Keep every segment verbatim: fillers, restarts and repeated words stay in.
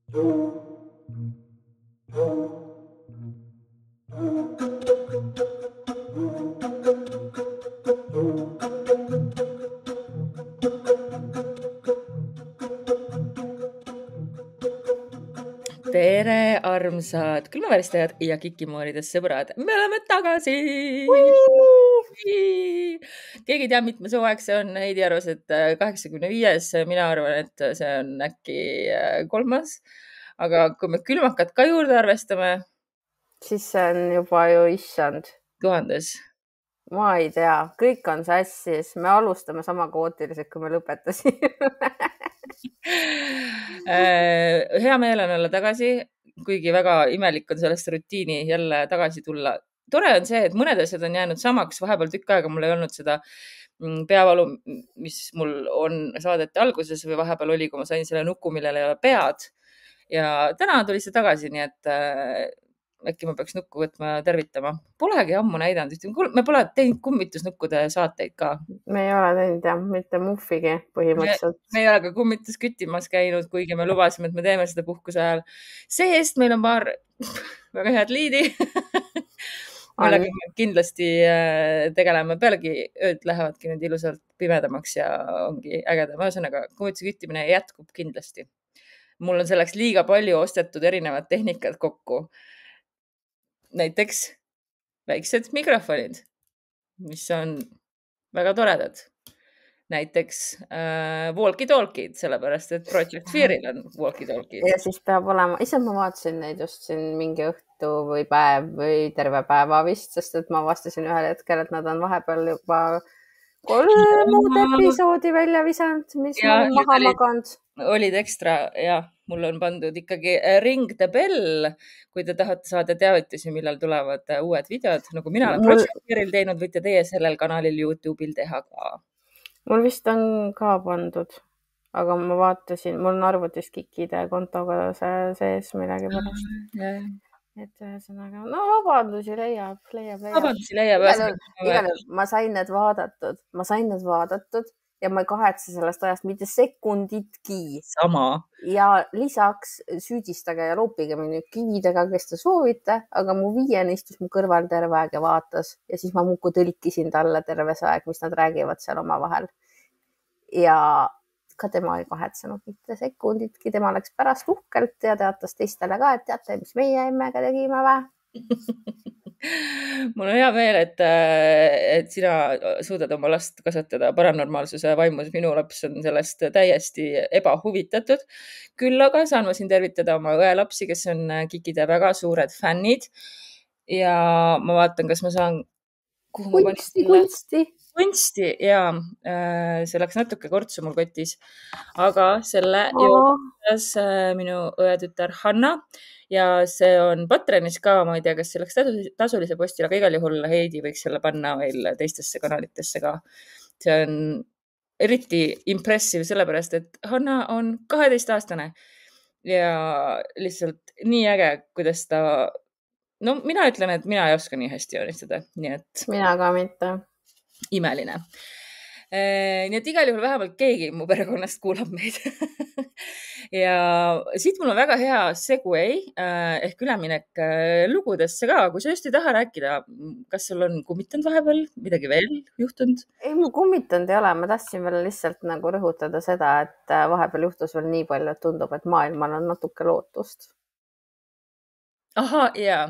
Tere, armsad külmaväristajad ja kikimooridest sõbrad. Me oleme tagasi. Keegi ei tea, mitme sooaeg see on. Heidi arvas, et kaheksakümne viies. Mina arvan, et see on äkki kolmas. Aga kui me külmakat ka juurde arvestame, siis see on juba ju issand. Tuhandes. Ma ei tea. Kõik on sassis. Me alustame sama kaootiliselt, kui me lõpetasime. Hea meel on olla tagasi, kuigi väga imelik on sellest rutiini jälle tagasi tulla. Tore on see, et mõned asjad on jäänud samaks. Vahepeal tükk aega mul ei olnud seda peavalu, mis mul on saadete alguses või vahepeal oli, kui ma sain selle nuku, millel ei ole pead. Ja täna tuli see tagasi, nii et äkki ma peaks nukku võtma ja tervitama. Polegi ammu näidanud. Me pole teinud kummitusnukkude saateid ka. Me ei ole teinud jah, mitte muffigi põhimõtteliselt. Me, me ei ole ka kummitus küttimas käinud, kuigi me lubasime, et me teeme seda puhkuse ajal. See-eest meil on paar väga head liidi. millega me kindlasti tegeleme. Pealegi ööd lähevadki nüüd ilusalt pimedamaks ja ongi ägedam. Ühesõnaga, kummituse küttimine jätkub kindlasti. Mul on selleks liiga palju ostetud erinevad tehnikad kokku. Näiteks väiksed mikrofonid, mis on väga toredad. Näiteks äh, walkie-talkid, sellepärast, et Project Fearil on walkie-talkid. Ja siis peab olema, ise ma vaatasin neid just siin mingi õhtu või päev või terve päeva vist, sest et ma vastasin ühel hetkel, et nad on vahepeal juba kolm muud episoodi välja visanud, mis ja, ma olen maha olid, maganud. Olid ekstra ja mul on pandud ikkagi ring the bell, kui te tahate saada teavitusi, millal tulevad uued videod. Nagu mina olen mul... Project Fearil teinud, võite teie sellel kanalil YouTube'il teha ka. Mul vist on ka pandud, aga ma vaatasin, mul on arvutis Kikide kontoga see sees midagi pärast. Ja. Et ühesõnaga, no vabandusi leiab, leiab, leiab. Vabandusi leiab. Igal, ma sain need vaadatud, ma sain need vaadatud ja ma ei kahetse sellest ajast mitte sekunditki. Sama. Ja lisaks süüdistage ja loopige mind kividega, kes te soovite, aga mu viien istus mu kõrval terve aeg ja vaatas ja siis ma muku tõlikisin talle terve see aeg, mis nad räägivad seal oma vahel. Ja ka tema ei kahetsenud mitte sekunditki, tema läks pärast uhkelt ja teatas teistele ka, et teate, mis meie emmega tegime vä? Mul on hea meel, et, et sina suudad oma last kasvatada paranormaalsuse vaimus. Minu laps on sellest täiesti ebahuvitatud. Küll aga saan ma siin tervitada oma õe lapsi, kes on Kikide väga suured fännid. Ja ma vaatan, kas ma saan... Kunsti, kunsti. Kunsti ja see läks natuke kortsu mul kotis, aga selle jõudas minu õetütar Hanna ja see on Patreonis ka, ma ei tea, kas see läks tasulise postil, aga igal juhul Heidi võiks selle panna veel teistesse kanalitesse ka. See on eriti impressiv sellepärast, et Hanna on kaheteistaastane ja lihtsalt nii äge, kuidas ta... No mina ütlen, et mina ei oska nii hästi joonistada, nii et... Mina ka mitte. Imeline. Nii et igal juhul vähemalt keegi mu perekonnast kuulab meid. Ja siit mul on väga hea segway ehk üleminek lugudesse ka. Kui sa just ei taha rääkida, kas sul on kummitanud vahepeal midagi veel juhtunud? Ei, mu kummitanud ei ole. Ma tahtsin veel lihtsalt nagu rõhutada seda, et vahepeal juhtus veel nii palju, et tundub, et maailmal on natuke lootust. Aha, jaa.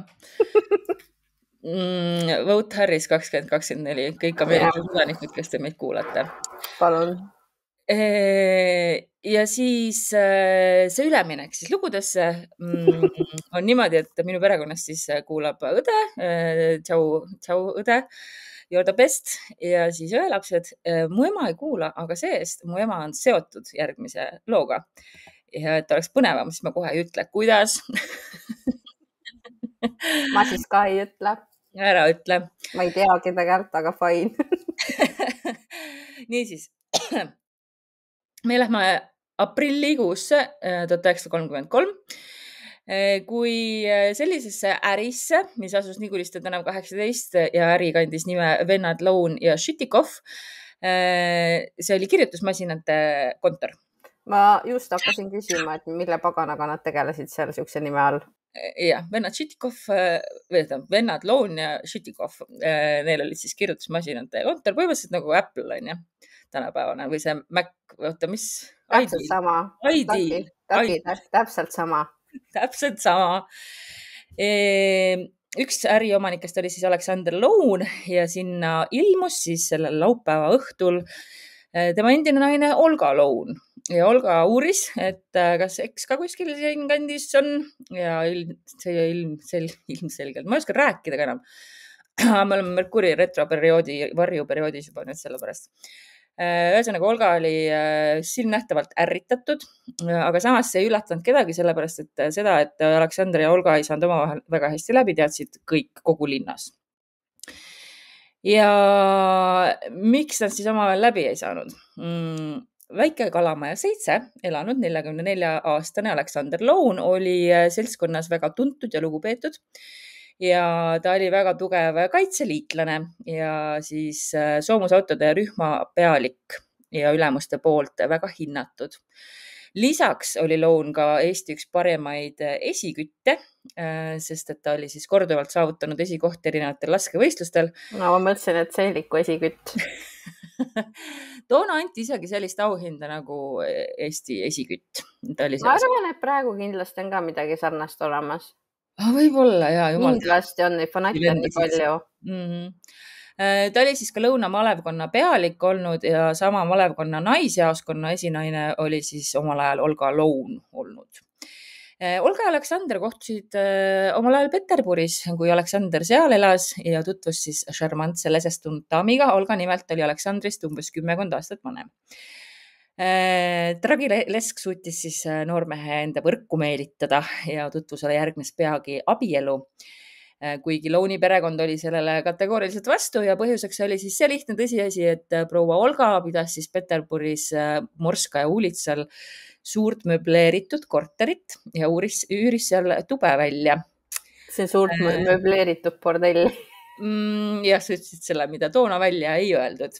Mm, Vote Harris kakskümmend kakskümmend neli, kõik Ameerika kodanikud, kes te meid kuulate. Palun. Ja siis see üleminek siis lugudesse on niimoodi, et minu perekonnast siis kuulab õde, tšau, tšau õde, you're the best ja siis ühe lapsed. Mu ema ei kuula, aga see-eest mu ema on seotud järgmise looga. Ja et oleks põnevam, siis ma kohe ei ütle, kuidas. Ma siis ka ei ütle. Ära ütle. Ma ei tea kedagi ärt, aga fine. Niisiis, me lähme aprillikuusse tuhat üheksasada kolmkümmend kolm, kui sellisesse ärisse, mis asus Niguliste tänav kaheksateist ja äri kandis nime Vennad Loun ja Šitikov. See oli kirjutusmasinate kontor. ma just hakkasin küsima, et mille paganaga nad tegelesid seal siukse nime all. jah, vennad Šitikov, või vennad Loon ja Šitikov, neil olid siis kirjutusmasinate kontor, põhimõtteliselt nagu Apple on ju, tänapäevane või see Mac, oota, mis? Täpselt sama. Ideal. Täpselt sama. Täpselt sama. Üks äriomanikest oli siis Alexander Loan ja sinna ilmus siis sellel laupäeva õhtul tema endine naine Olga Loan ja Olga uuris, et kas eks ka kuskil siin kandis on ja ilm, see ilm, sel, ilmselgelt, ma ei oska rääkida ka enam. Me oleme Merkuri retroperioodi, varjuperioodis juba nüüd selle pärast. Ühesõnaga, Olga oli silmnähtavalt ärritatud, aga samas see ei üllatanud kedagi, sellepärast et seda, et Alexander ja Olga ei saanud omavahel väga hästi läbi, teadsid kõik kogu linnas. Ja miks nad siis omavahel läbi ei saanud? Mm, väike Kalamaja seitse elanud neljakümne nelja aastane Alexander Loan oli seltskonnas väga tuntud ja lugupeetud. Ja ta oli väga tugev kaitseliitlane ja siis soomusautode rühma pealik ja ülemuste poolt väga hinnatud. Lisaks oli Loan ka Eesti üks paremaid esikütte, sest et ta oli siis korduvalt saavutanud esikohti erinevatel laskevõistlustel. No ma mõtlesin, et seeliku esikütt. Toona anti isegi sellist auhinda nagu Eesti esikütt. Ma arvan, et praegu kindlasti on ka midagi sarnast olemas. Võib-olla, jaa, jumal. Kindlasti on neid fanatte nii palju. Mm-hmm. Ta oli siis ka Lõuna malevkonna pealik olnud ja sama malevkonna naisjaoskonna esinaine oli siis omal ajal Olga Loan olnud. Olga ja Alexander kohtusid omal ajal Peterburis, kui Alexander seal elas ja tutvus siis šarmantse lesestunud daamiga. Olga nimelt oli Alexandrist umbes kümmekond aastat vanem. Dragi Lesk suutis siis noormehe enda võrku meelitada ja tutvusele järgnes peagi abielu. Kuigi Loani perekond oli sellele kategooriliselt vastu ja põhjuseks oli siis see lihtne tõsiasi, et proua Olga pidas siis Peterburis Morskaja ulitsal suurt möbleeritud korterit ja uuris, üüris seal tube välja. See suurt möbleeritud bordell. Jah, sa ütlesid selle, mida toona välja ei öeldud.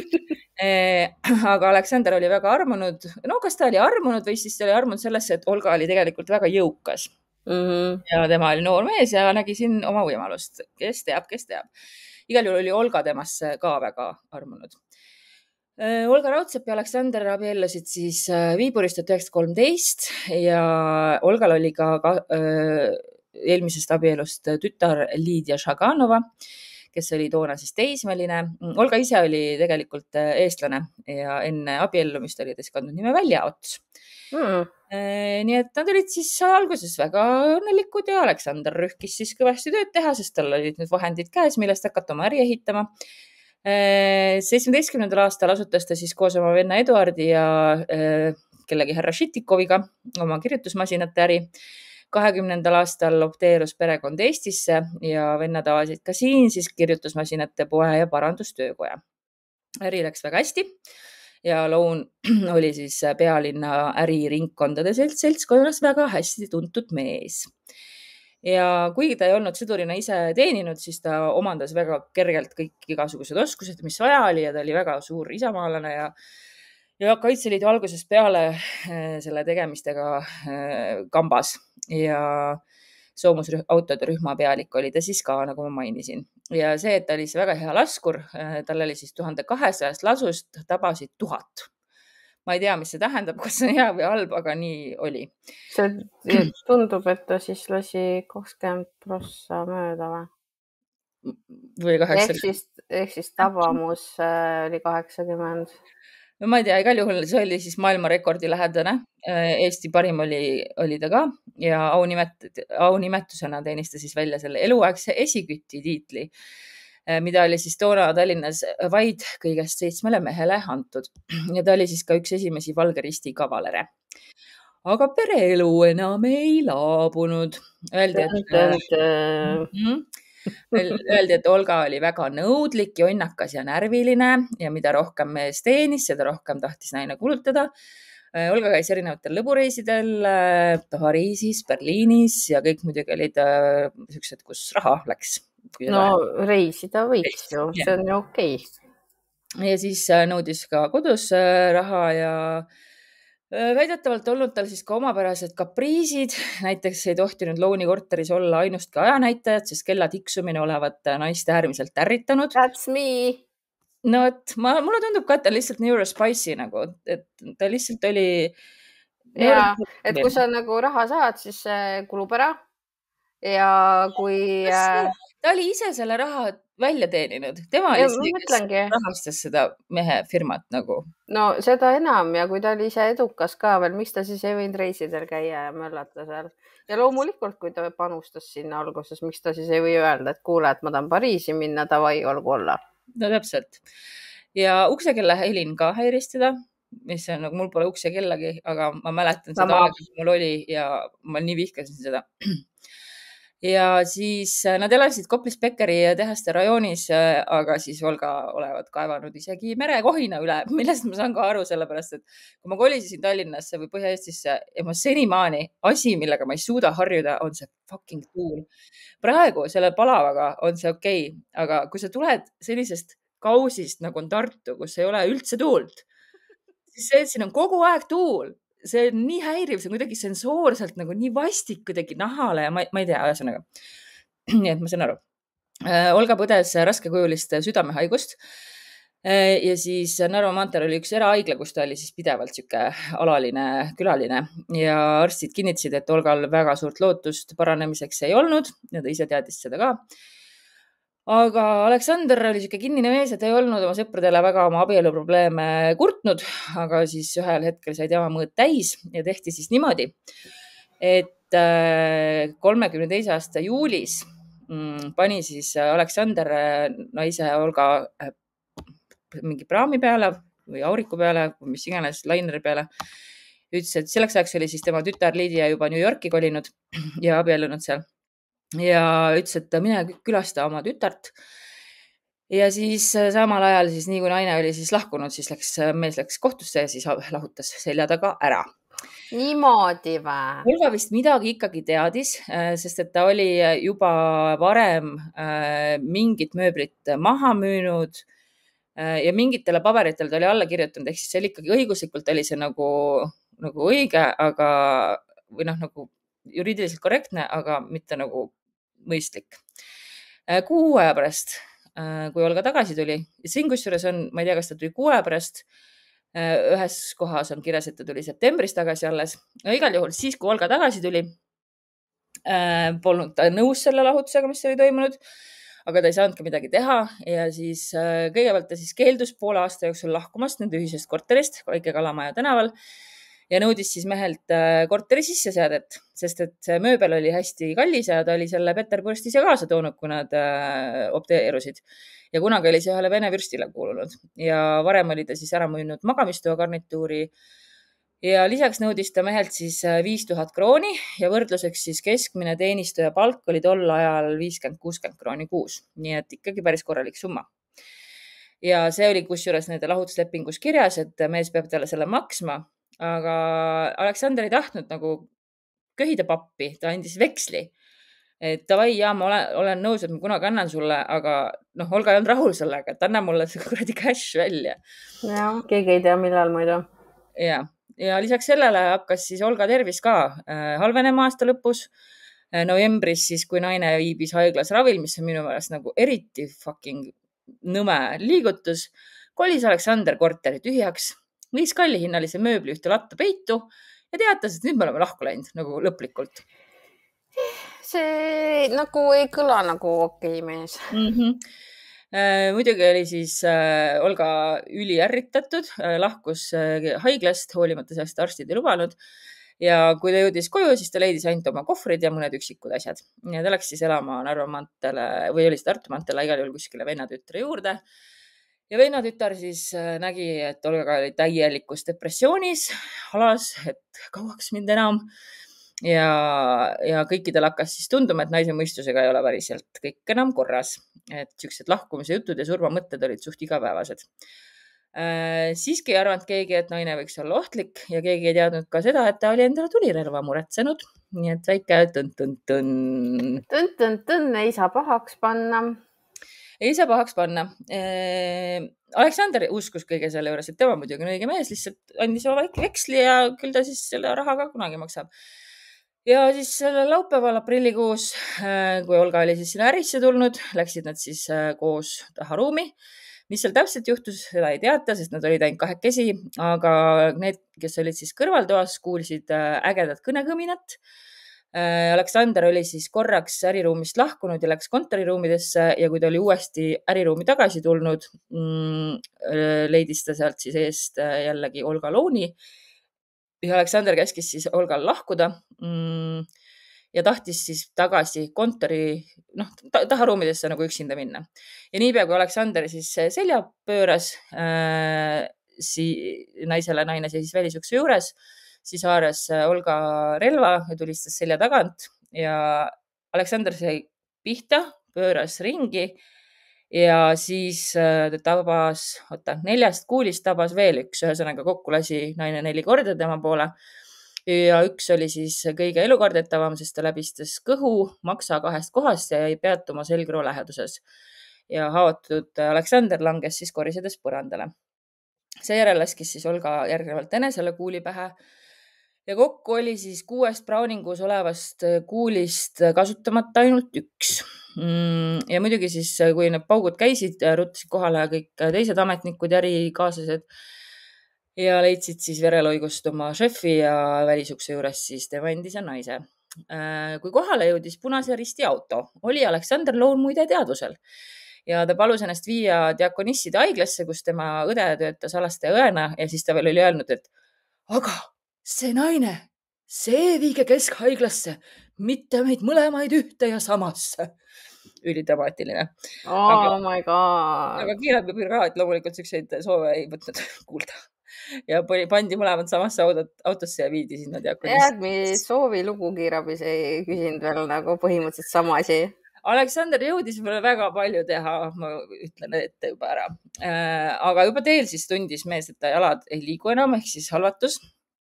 Aga Alexander oli väga armunud. No kas ta oli armunud või siis ta oli armunud sellesse, et Olga oli tegelikult väga jõukas. Mm-hmm. Ja tema oli noor mees ja nägi siin oma võimalust. Kes teab, kes teab. Igal juhul oli Olga temasse ka väga armunud. Olga Raudsepp ja Alexander abiellusid siis Viiburist tuhat üheksasada kolmteist ja Olgal oli ka, ka eelmisest abielust tütar Liidia Šaganova, kes oli toona siis teismeline. Olga ise oli tegelikult eestlane ja enne abiellumist oli ta siis kandnud nime Väljaots. Mm. Nii et nad olid siis alguses väga õnnelikud ja Alexander rühkis siis kõvasti tööd teha, sest tal olid nüüd vahendid käes, millest hakata oma äri ehitama. seitsmeteistkümnendal aastal asutas ta siis koos oma venna Eduardi ja kellegi härra Šitikoviga oma kirjutusmasinate äri. kahekümnendal aastal opteerus perekond Eestisse ja vennad avasid ka siin siis kirjutusmasinate poe ja parandustöökoja. Äri läks väga hästi ja Loan oli siis pealinna äriringkondade seltskonnas väga hästi tuntud mees. Ja kuigi ta ei olnud sõdurina ise teeninud, siis ta omandas väga kergelt kõik igasugused oskused, mis vaja oli ja ta oli väga suur isamaalane ja Ja Kaitseliidu algusest peale selle tegemistega kambas ja soomusautode rühma pealik oli ta siis ka, nagu ma mainisin. Ja see, et ta oli väga hea laskur, tal oli siis tuhande kahesajast lasust tabasid tuhat. Ma ei tea, mis see tähendab, kas see on hea või halb, aga nii oli. See tundub, et ta siis lasi kakskümmend prossa mööda või? Või kaheksakümmend. Ehk siis, ehk siis tabamus oli kaheksakümmend. No ma ei tea, igal juhul see oli siis maailmarekordi lähedane. Eesti parim oli, oli ta ka ja aunimet, aunimetusena teenis ta siis välja selle eluaegse esiküti tiitli, mida oli siis toona Tallinnas vaid kõigest seitsmele mehele antud. Ja ta oli siis ka üks esimesi Valge Risti kavalere. Aga pereelu enam ei laabunud. Öeldi, et... Öeldi, et Olga oli väga nõudlik, jonnakas ja närviline ja mida rohkem mees teenis, seda rohkem tahtis naine kulutada. Olga käis erinevatel lõbureisidel Pariisis, Berliinis ja kõik muidugi olid sellised, kus raha läks. No reisida võiks ju, see on ju okei. Ja siis nõudis ka kodus raha ja Väidetavalt olnud tal siis ka omapärased kapriisid, näiteks ei tohtinud Loani korteris olla ainustki ajanäitajad, sest kella tiksumine olevat naist äärmiselt ärritanud. That's me. No, et ma, mulle tundub ka, et ta lihtsalt neurospicy nagu, et ta lihtsalt oli. Ja, et kui sa nagu raha saad, siis see kulub ära. Ja kui. Ta oli ise selle raha välja teeninud. Tema oli see, kes rahastas seda mehe firmat nagu. No seda enam ja kui ta oli ise edukas ka veel, miks ta siis ei võinud reisidel käia ja möllata seal. Ja loomulikult, kui ta panustas sinna alguses, miks ta siis ei või öelda, et kuule, et ma tahan Pariisi minna, davai, olgu olla. No täpselt. Ja uksekella helin ka häiristada, mis on nagu, mul pole uksekellagi, aga ma mäletan seda aega, kui mul oli ja ma nii vihkasin seda. Ja siis nad elasid Koplis-Pekkeri tehaste rajoonis, aga siis Olga olevat kaevanud isegi merekohina üle, millest ma saan ka aru sellepärast, et kui ma kolisin Tallinnasse või Põhja-Eestisse ja ma senimaani asi, millega ma ei suuda harjuda, on see fucking tuul. Praegu selle palavaga on see okei, okay, aga kui sa tuled sellisest kausist nagu on Tartu, kus ei ole üldse tuult, siis see, et siin on kogu aeg tuul. See on nii häiriv, see on kuidagi sensoorselt nagu nii vastik kuidagi nahale ja ma, ma ei tea, ühesõnaga. Nii et ma saan aru. Olga põdes raskekujulist südamehaigust ja siis Narva maanteel oli üks erahaigla, kus ta oli siis pidevalt siuke alaline külaline ja arstid kinnitasid, et Olgal väga suurt lootust paranemiseks ei olnud ja ta ise teadis seda ka. Aga Aleksander oli siuke kinnine mees, et ei olnud oma sõpradele väga oma abieluprobleeme kurtnud, aga siis ühel hetkel sai tema mõõt täis ja tehti siis niimoodi, et kolmekümne teise aasta juulis pani siis Aleksander naise Olga mingi praami peale või auriku peale, mis iganes laineri peale. Ütles, et selleks ajaks oli siis tema tütar Liidia juba New Yorki kolinud ja abiellunud seal. Ja ütles, et mine külasta oma tütart. Ja siis samal ajal, siis nii kui naine oli siis lahkunud, siis läks, mees läks kohtusse ja siis lahutas selja taga ära. Niimoodi või? Olga vist midagi ikkagi teadis, sest et ta oli juba varem mingit mööblit maha müünud ja mingitele paberitele ta oli alla kirjutanud, ehk siis see oli ikkagi õiguslikult oli see nagu, nagu õige, aga või noh, nagu juriidiliselt korrektne, aga mitte nagu mõistlik. Kuu aja pärast, kui Olga tagasi tuli, siin kusjuures on, ma ei tea, kas ta tuli kuu aja pärast, ühes kohas on kirjas, et ta tuli septembris tagasi alles. No, igal juhul siis, kui Olga tagasi tuli, polnud ta nõus selle lahutusega, mis oli toimunud, aga ta ei saanudki midagi teha ja siis kõigepealt ta siis keeldus poole aasta jooksul lahkumast nende ühisest korterist Väike Kalamaja tänaval ja nõudis siis mehelt korteri sisseseadet, sest et see mööbel oli hästi kallis ja ta oli selle Peter Pürst ise kaasa toonud, kui nad opteerusid. Ja kunagi oli see ühele vene vürstile kuulunud ja varem oli ta siis ära müünud magamistoa garnituuri ja lisaks nõudis ta mehelt siis viis tuhat krooni ja võrdluseks siis keskmine teenistuja palk oli tol ajal viiskümmend kuuskümmend krooni kuus. Nii et ikkagi päris korralik summa. Ja see oli kusjuures nende lahutuslepingus kirjas, et mees peab talle selle maksma. Aga Aleksander ei tahtnud nagu köhida pappi, ta andis veksli. Et davai, jaa, ma olen, olen nõus, et ma kunagi annan sulle, aga noh, Olga ei olnud rahul sellega, et anna mulle see kuradi cash välja. Ja, keegi ei tea, millal muidu. Ja, ja lisaks sellele hakkas siis Olga tervis ka halvenema aasta lõpus. Novembris siis, kui naine viibis haiglas ravil, mis on minu meelest nagu eriti fucking nõme liigutus, kolis Aleksander korteri tühjaks. Viis kallihinnalise mööbli ühte latta peitu ja teatas, et nüüd me oleme lahku läinud nagu lõplikult. See nagu ei kõla nagu okei mees. Mm-hmm. Muidugi oli siis Olga üli ärritatud, lahkus haiglast, hoolimata sellest arstid ei lubanud. Ja kui ta jõudis koju, siis ta leidis ainult oma kohvrid ja mõned üksikud asjad. Ja ta läks siis elama Narva maantele või oli Tartu maantele igal juhul kuskile vennatütre juurde. Ja vennatütar siis nägi, et Olga oli täielikus depressioonis, alas, et kauaks mind enam. Ja, ja kõikidel hakkas siis tunduma, et naise mõistusega ei ole päriselt kõik enam korras. Et siuksed lahkumise jutud ja surmamõtted olid suht igapäevased. Äh, siiski ei arvanud keegi, et naine võiks olla ohtlik ja keegi ei teadnud ka seda, et ta oli endale tulirelva muretsenud. Nii et väike tõn-tõn-tõn. Tõn-tõn-tõn ei saa pahaks panna. ei saa pahaks panna. Aleksander uskus kõige selle juures, et tema muidugi on õige mees, lihtsalt andis oma väike veksli ja küll ta siis selle raha ka kunagi maksab. Ja siis selle laupäeval aprillikuus, kui Olga oli siis sinna ärisse tulnud, läksid nad siis koos taha ruumi. Mis seal täpselt juhtus, seda ei teata, sest nad olid ainult kahekesi, aga need, kes olid siis kõrvaltoas, kuulsid ägedat kõnekõminat. Aleksander oli siis korraks äriruumist lahkunud ja läks kontoriruumidesse ja kui ta oli uuesti äriruumi tagasi tulnud, leidis ta sealt siis eest jällegi Olga Looni. Ja Aleksander käskis siis Olgal lahkuda ja tahtis siis tagasi kontori, noh, taha ruumidesse nagu üksinda minna. Ja niipea, kui Aleksander siis selja pööras äh, si, naisele, naine seisis välisukse juures, siis haaras Olga relva ja tulistas selja tagant ja Aleksander sai pihta, pööras ringi ja siis ta tabas, oota, neljast kuulist tabas veel üks, ühesõnaga kokku lasi naine neli korda tema poole. Ja üks oli siis kõige elukardetavam, sest ta läbistas kõhu maksa kahest kohast ja jäi peatuma selgroo läheduses. Ja haavatud Aleksander langes siis korisedes põrandale. Seejärel laskis siis Olga järgnevalt enesele kuuli pähe ja kokku oli siis kuuest Browningus olevast kuulist kasutamata ainult üks. Ja muidugi siis, kui need paugud käisid, rutasid kohale kõik teised ametnikud ja ärikaaslased ja leidsid siis vereloigust oma šefi ja välisukse juures siis tema endise naise. Kui kohale jõudis Punase Risti auto, oli Aleksander Loon muide teadvusel ja ta palus ennast viia Diakonisside haiglasse, kus tema õde töötas alastaja õena ja siis ta veel oli öelnud, et aga see naine, see viige keskhaiglasse, mitte meid mõlemaid ühte ja samasse. Ülitamaatiline. Oh aga, my god. Aga kiirabibrigaad loomulikult selliseid soove ei võtnud kuulda. Ja pandi mõlemad samasse autosse ja viidi sinna Diakonisse. Tead, soovi lugu kiirabis ei küsinud veel nagu põhimõtteliselt sama asi. Aleksander jõudis veel väga palju teha, ma ütlen ette juba ära. Aga juba teel siis tundis mees, et ta jalad ei liigu enam, ehk siis halvatus.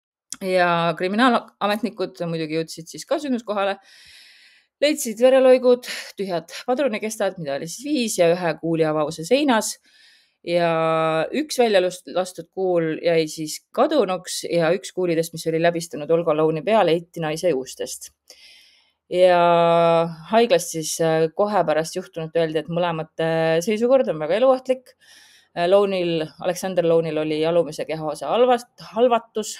Ja kriminaalametnikud muidugi jõudsid siis ka sündmuskohale. Leidsid vereloigud, tühjad padrunikestad, mida oli siis viis ja ühe kuuli avause seinas. Ja üks välja lastud kuul jäi siis kadunuks ja üks kuulidest, mis oli läbistunud Olga Looni peale, leiti naise juustest. Ja haiglast siis kohe pärast juhtunut öeldi, et mõlemate seisukord on väga eluohtlik. Loonil, Aleksander Loonil oli alumise kehaosa halvatus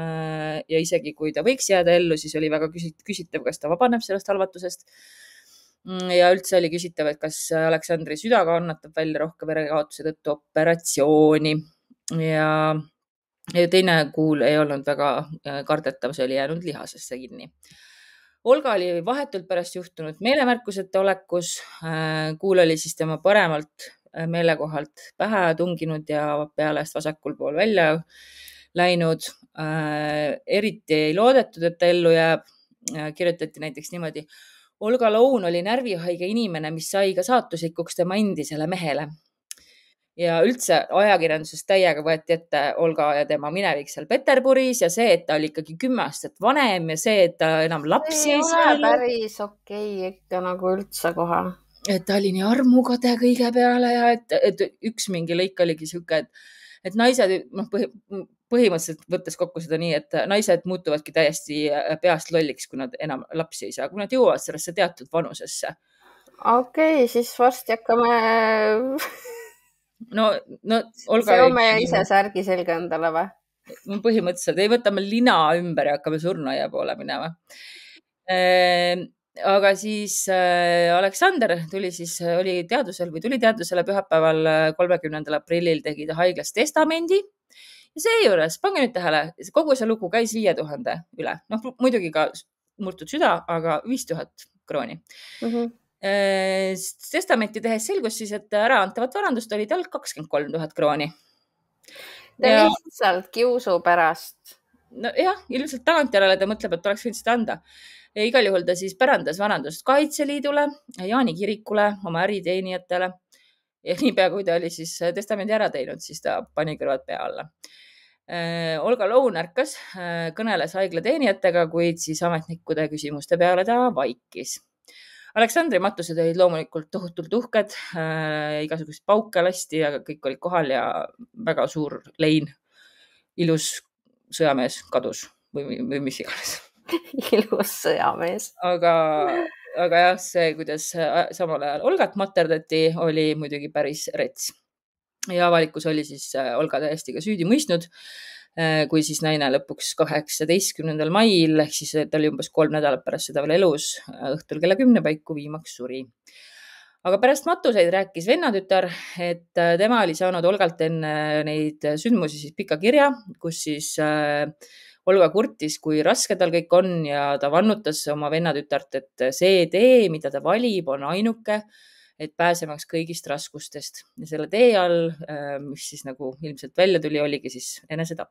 ja isegi kui ta võiks jääda ellu, siis oli väga küsitav, kas ta vabaneb sellest halvatusest. Ja üldse oli küsitav, et kas Aleksandri süda kannatab välja rohke verekaotuse tõttu operatsiooni ja, ja teine kuul ei olnud väga kardetav, see oli jäänud lihasesse kinni. Olga oli vahetult pärast juhtunud meelemärkusete olekus. Kuul oli siis tema paremalt meelekohalt pähe tunginud ja pealest vasakul pool välja läinud. Eriti ei loodetud, et ta ellu jääb. Kirjutati näiteks niimoodi. Olga Loon oli närvihaige inimene, mis sai ka saatuslikuks tema endisele mehele. Ja üldse ajakirjanduses täiega võeti ette Olga ja tema minevik seal Peterburis ja see, et ta oli ikkagi kümme aastat vanem ja see, et ta enam lapsi ei saa. Päris okei okay, ikka nagu üldse kohe. Et ta oli nii armukade kõige peale ja et, et üks mingi lõik oligi siuke, et, et naised, noh, põhi, põhimõtteliselt võttes kokku seda nii, et naised muutuvadki täiesti peast lolliks, kui nad enam lapsi ei saa, kui nad jõuavad sellesse teatud vanusesse. Okei, okay, siis varsti hakkame... No, no Olga... Seome ise särgi selga endale või? Põhimõtteliselt ei võtame lina ümber ja hakkame surnuaia poole minema. Aga siis Aleksander tuli siis, oli teadusel või tuli teadusele pühapäeval kolmekümnendal aprillil tegi ta haiglas testamendi. Ja seejuures, pange nüüd tähele, kogu see lugu käis viie tuhande üle. Noh, muidugi ka murtud süda, aga viis tuhat krooni. Mm-hmm. Testamenti tehes selgus siis, et äraantavat varandust oli tal kakskümmend kolm tuhat krooni. Ta ja... lihtsalt kiusu pärast. No jah, ilmselt tagantjärele ta mõtleb, et oleks võinud seda anda. Ja igal juhul ta siis pärandas varandust Kaitseliidule, Jaani kirikule, oma äriteenijatele. Ja niipea, kui ta oli siis testamendi ära teinud, siis ta pani kõrvad pea alla. Olga Loon ärkas, kõneles haigla teenijatega, kuid siis ametnikude küsimuste peale ta vaikis. Aleksandri matused olid loomulikult tohutult uhked, äh, igasugust pauke lasti, aga kõik olid kohal ja väga suur lein. Ilus sõjamees kadus või, või mis iganes. Ilus sõjamees. Aga, aga jah, see, kuidas samal ajal Olgat materdati, oli muidugi päris rets. Ja avalikkus oli siis Olga täiesti ka süüdi mõistnud, kui siis naine lõpuks kaheksateistkümnendal mail, ehk siis ta oli umbes kolm nädalat pärast seda veel elus, õhtul kella kümne paiku viimaks suri. Aga pärast matuseid rääkis vennatütar, et tema oli saanud Olgalt enne neid sündmusi siis pika kirja, kus siis Olga kurtis, kui raske tal kõik on ja ta vannutas oma vennatütart, et see tee, mida ta valib, on ainuke, et pääsemaks kõigist raskustest. Ja selle tee all, mis siis nagu ilmselt välja tuli, oligi siis enesetapp.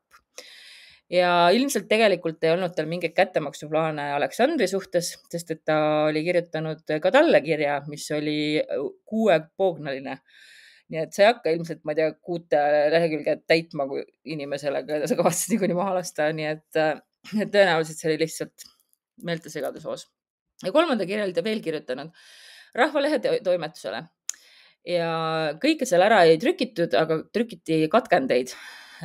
Ja ilmselt tegelikult ei olnud tal mingeid kättemaksuplaane Aleksandri suhtes, sest et ta oli kirjutanud ka talle kirja, mis oli kuuepoognalline. Nii et sa ei hakka ilmselt, ma ei tea, kuute lehekülge täitma kui inimesele, keda sa kavatsid niikuinii maha lasta. Nii et, et tõenäoliselt see oli lihtsalt meeltesegadus hoos. Ja kolmanda kirja oli ta veel kirjutanud Rahvalehe toimetusele. Ja kõike seal ära ei trükitud, aga trükiti katkendeid.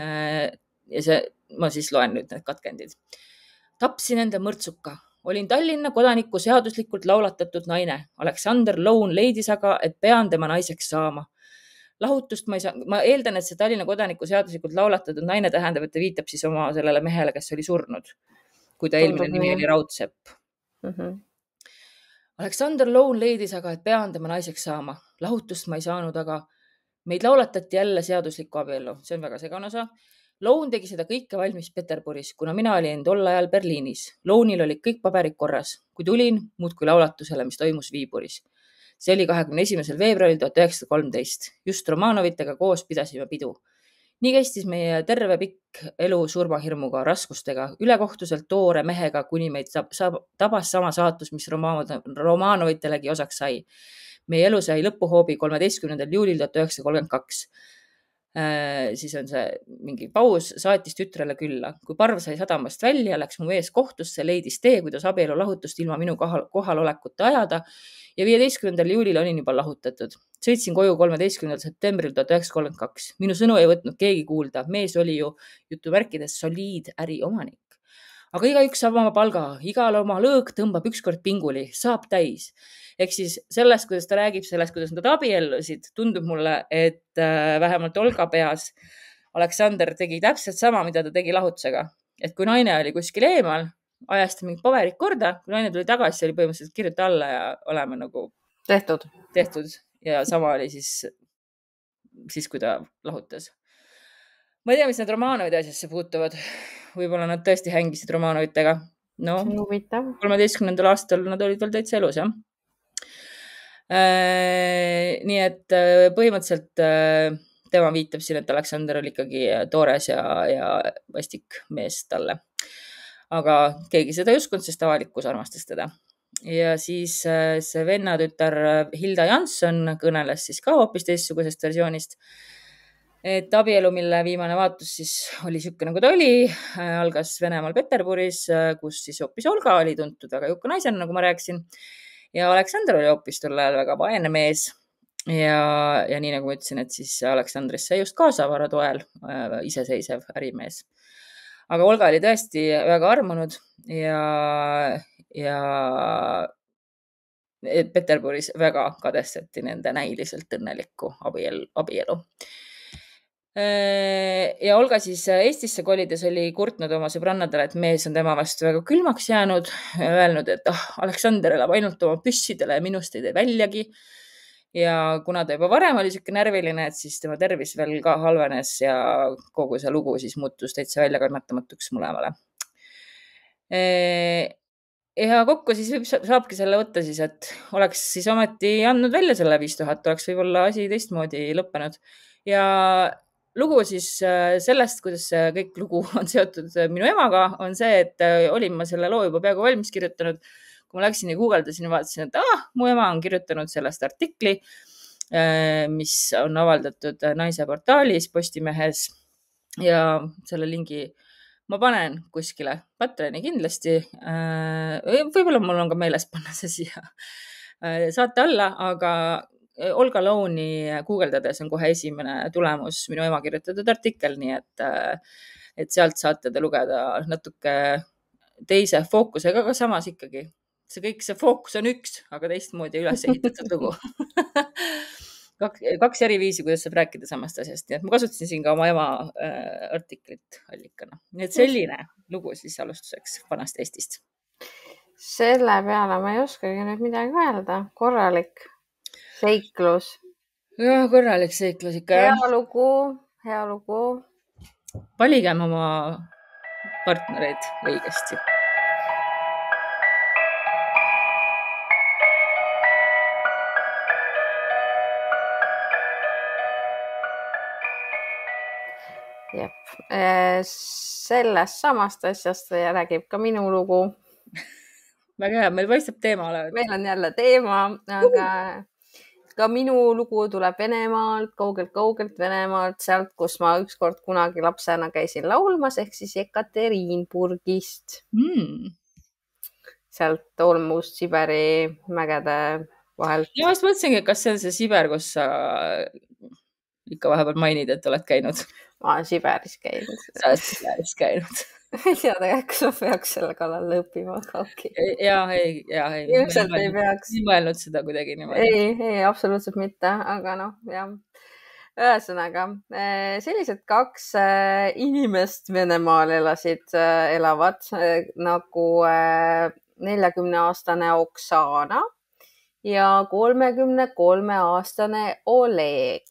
Ja see, ma siis loen nüüd need katkendid. Tapsin enda mõrtsuka. Olin Tallinna kodaniku seaduslikult laulatatud naine. Aleksander Loun leidis aga, et pean tema naiseks saama. Lahutust ma ei saa, ma eeldan, et see Tallinna kodaniku seaduslikult laulatatud naine tähendab, et ta viitab siis oma sellele mehele, kes oli surnud, kui ta eelmine nimi oli Raudsepp. Uh-huh. Aleksander Loun leidis aga, et pean tema naiseks saama. Lahutust ma ei saanud, aga meid laulatati jälle seaduslikku abiellu. See on väga segane osa. Loun tegi seda kõike valmis Peterburis, kuna mina olin tol ajal Berliinis. Lounil olid kõik paberid korras. Kui tulin, muudkui laulatusele, mis toimus Viiburis. See oli kahekümne esimesel veebruaril tuhat üheksasada kolmteist. Just Romanovitega koos pidasime pidu. Nii käistis meie terve pikk elu surmahirmuga, raskustega, ülekohtuselt toore mehega, kuni meid saab, saab, tabas sama saatus, mis Romanovitelegi osaks sai. Meie elu sai lõpuhoobi kolmeteistkümnendal juulil tuhat üheksasada kolmkümmend kaks. Äh, siis on see mingi paus, saatis tütrele külla. Kui parv sai sadamast välja, läks mu mees kohtusse, leidis tee, kuidas abielu lahutust ilma minu kohalolekuta ajada ja viieteistkümnendal juulil olin juba lahutatud. Sõitsin koju kolmeteistkümnendal septembril tuhat üheksasada kolmkümmend kaks. Minu sõnu ei võtnud keegi kuulda. Mees oli ju jutuvärkides soliid äriomanik. Aga iga üks saab oma palga. Igal oma lõõg tõmbab ükskord pinguli. Saab täis. Ehk siis sellest, kuidas ta räägib sellest, kuidas nad abiellusid, tundub mulle, et vähemalt Olga peas Aleksander tegi täpselt sama, mida ta tegi lahutusega. Et kui naine oli kuskil eemal, ajasti mingid paberid korda, kui naine tuli tagasi, oli põhimõtteliselt kirjuta alla ja oleme nagu tehtud. tehtud. Ja sama oli siis, siis kui ta lahutas. Ma ei tea, mis need Romanovid asjasse puutuvad. Võib-olla nad tõesti hängisid Romanovitega. No, kolmeteistkümnendal aastal nad olid veel täitsa elus, jah. Äh, nii et põhimõtteliselt tema viitab siin, et Aleksander oli ikkagi toores ja, ja vastik mees talle. Aga keegi seda ei uskunud, sest avalikkus armastas teda. Ja siis see vennatütar Hilda Jansson kõneles siis ka hoopis teistsugusest versioonist. Et abielu, mille viimane vaatus siis oli siuke nagu ta oli, algas Venemaal Peterburis, kus siis hoopis Olga oli tuntud väga jõuka naisena, nagu ma rääkisin. Ja Aleksander oli hoopis tol ajal väga vaene mees. Ja, ja nii nagu ma ütlesin, et siis Aleksandrist sai just kaasavara toel iseseisev ärimees. Aga Olga oli tõesti väga armunud ja, ja Peterburis väga kadestati nende näiliselt õnnelikku abielu. abielu. Ja Olga siis Eestisse kolides oli kurtnud oma sõbrannadele, et mees on tema vastu väga külmaks jäänud, öelnud, et oh, Aleksander elab ainult oma püssidele ja minust ei tee väljagi. Ja kuna ta juba varem oli siuke närviline, et siis tema tervis veel ka halvenes ja kogu see lugu siis muutus täitsa välja kannatamatuks mõlemale. Ja kokku siis saabki selle võtta siis, et oleks siis ometi andnud välja selle viis tuhat, oleks võib-olla asi teistmoodi lõppenud. Ja lugu siis sellest, kuidas kõik lugu on seotud minu emaga, on see, et olin ma selle loo juba peaaegu valmis kirjutanud. Kui ma läksin ja guugeldasin ja vaatasin, et ah, mu ema on kirjutanud sellest artikli, mis on avaldatud Naise portaalis Postimehes ja selle lingi ma panen kuskile Patreoni kindlasti. Võib-olla mul on ka meeles panna see siia. saate alla, aga Olga Looni guugeldades on kohe esimene tulemus minu ema kirjutatud artikkel, nii et, et sealt saate te lugeda natuke teise fookusega, aga samas ikkagi see kõik, see fookus on üks, aga teistmoodi üles ehitatud lugu. kaks, kaks eri viisi, kuidas saab rääkida samast asjast. Nii et ma kasutasin siin ka oma ema äh, artiklit allikana. Nii et selline lugu siis alustuseks vanast Eestist. Selle peale ma ei oskagi nüüd midagi öelda. Korralik seiklus. Ja, korralik seiklus ikka. Hea lugu, hea lugu. Valigem oma partnereid õigesti. Jep. Sellest samast asjast räägib ka minu lugu. Väga hea, meil paistab teema olevat. Meil on jälle teema, aga ka minu lugu tuleb Venemaalt, kaugelt-kaugelt Venemaalt, sealt, kus ma ükskord kunagi lapsena käisin laulmas, ehk siis Ekaterinburgist. Mm. Sealt tolmust Siberi mägede vahelt. Ja ma just mõtlesingi, kas see on see Siber, kus sa ikka vahepeal mainid, et oled käinud? Ma olen Siberis käinud. Sa oled Siberis käinud. ei tea tegelikult, kas ma peaks selle kallal õppima, aga okei. Okay. Ja, ei, ja, ei. Ilmselt ei peaks. Ei mõelnud seda kuidagi niimoodi. Ei, ei, absoluutselt mitte, aga noh, jah. Ühesõnaga, sellised kaks inimest Venemaal elasid, elavad nagu neljakümne aastane Oksana ja kolmekümne kolme aastane Oleg.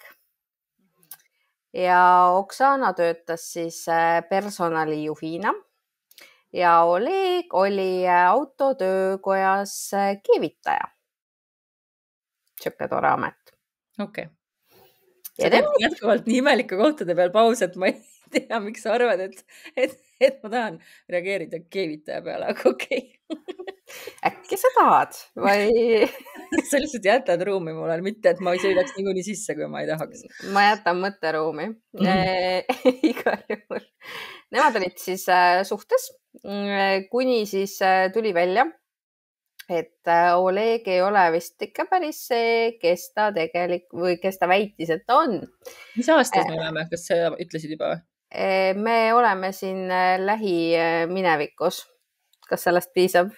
Ja Oksana töötas siis personalijuhina ja Oleg oli autotöökojas keevitaja. Siuke tore amet. Okei. Okay. Sa teed jätkuvalt nii imelike kohtade peal paus, et ma ei tea, miks sa arvad, et, et, et ma tahan reageerida keevitaja peale, aga okei. Okay. Äkki sa tahad või? Sa lihtsalt jätad ruumi mulle, mitte et ma ei sõidaks niikuinii sisse, kui ma ei tahaks. Ma jätan mõtteruumi. Mm. Igal juhul. Nemad olid siis suhtes, kuni siis tuli välja, et Oleg ei ole vist ikka päris see, kes ta tegelik või kes ta väitis, et ta on. Mis aastas me oleme? Kas sa ütlesid juba? Me oleme siin lähiminevikus. Kas sellest piisab?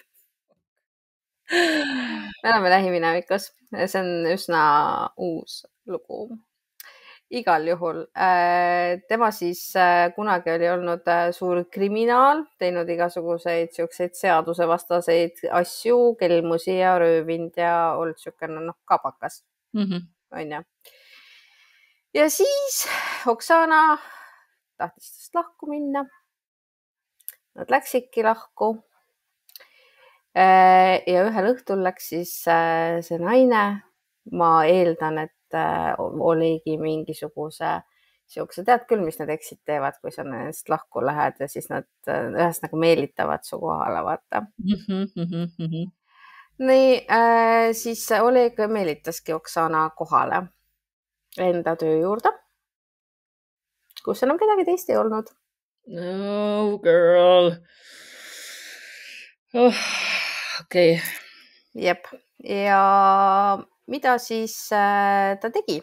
Me oleme lähiminevikus. See on üsna uus lugu. Igal juhul. Tema siis kunagi oli olnud suur kriminaal, teinud igasuguseid siukseid seadusevastaseid asju, kelmusi ja röövind ja olnud siukene noh, kabakas. Mm-hmm. On ja. ja siis Oksana tahtis tast lahku minna. Nad läksidki lahku. Ja ühel õhtul läks siis see naine, ma eeldan, et oligi mingisuguse siukse, tead küll, mis nad eksid teevad, kui sa nendest lahku lähed ja siis nad ühest nagu meelitavad su kohale, vaata. Mm-hmm, mm-hmm. Nii, siis Oleg meelitaski Oksana kohale enda töö juurde, kus enam kedagi teist ei olnud. No, girl. Oh, okei. Okay. Jep. Ja mida siis ta tegi?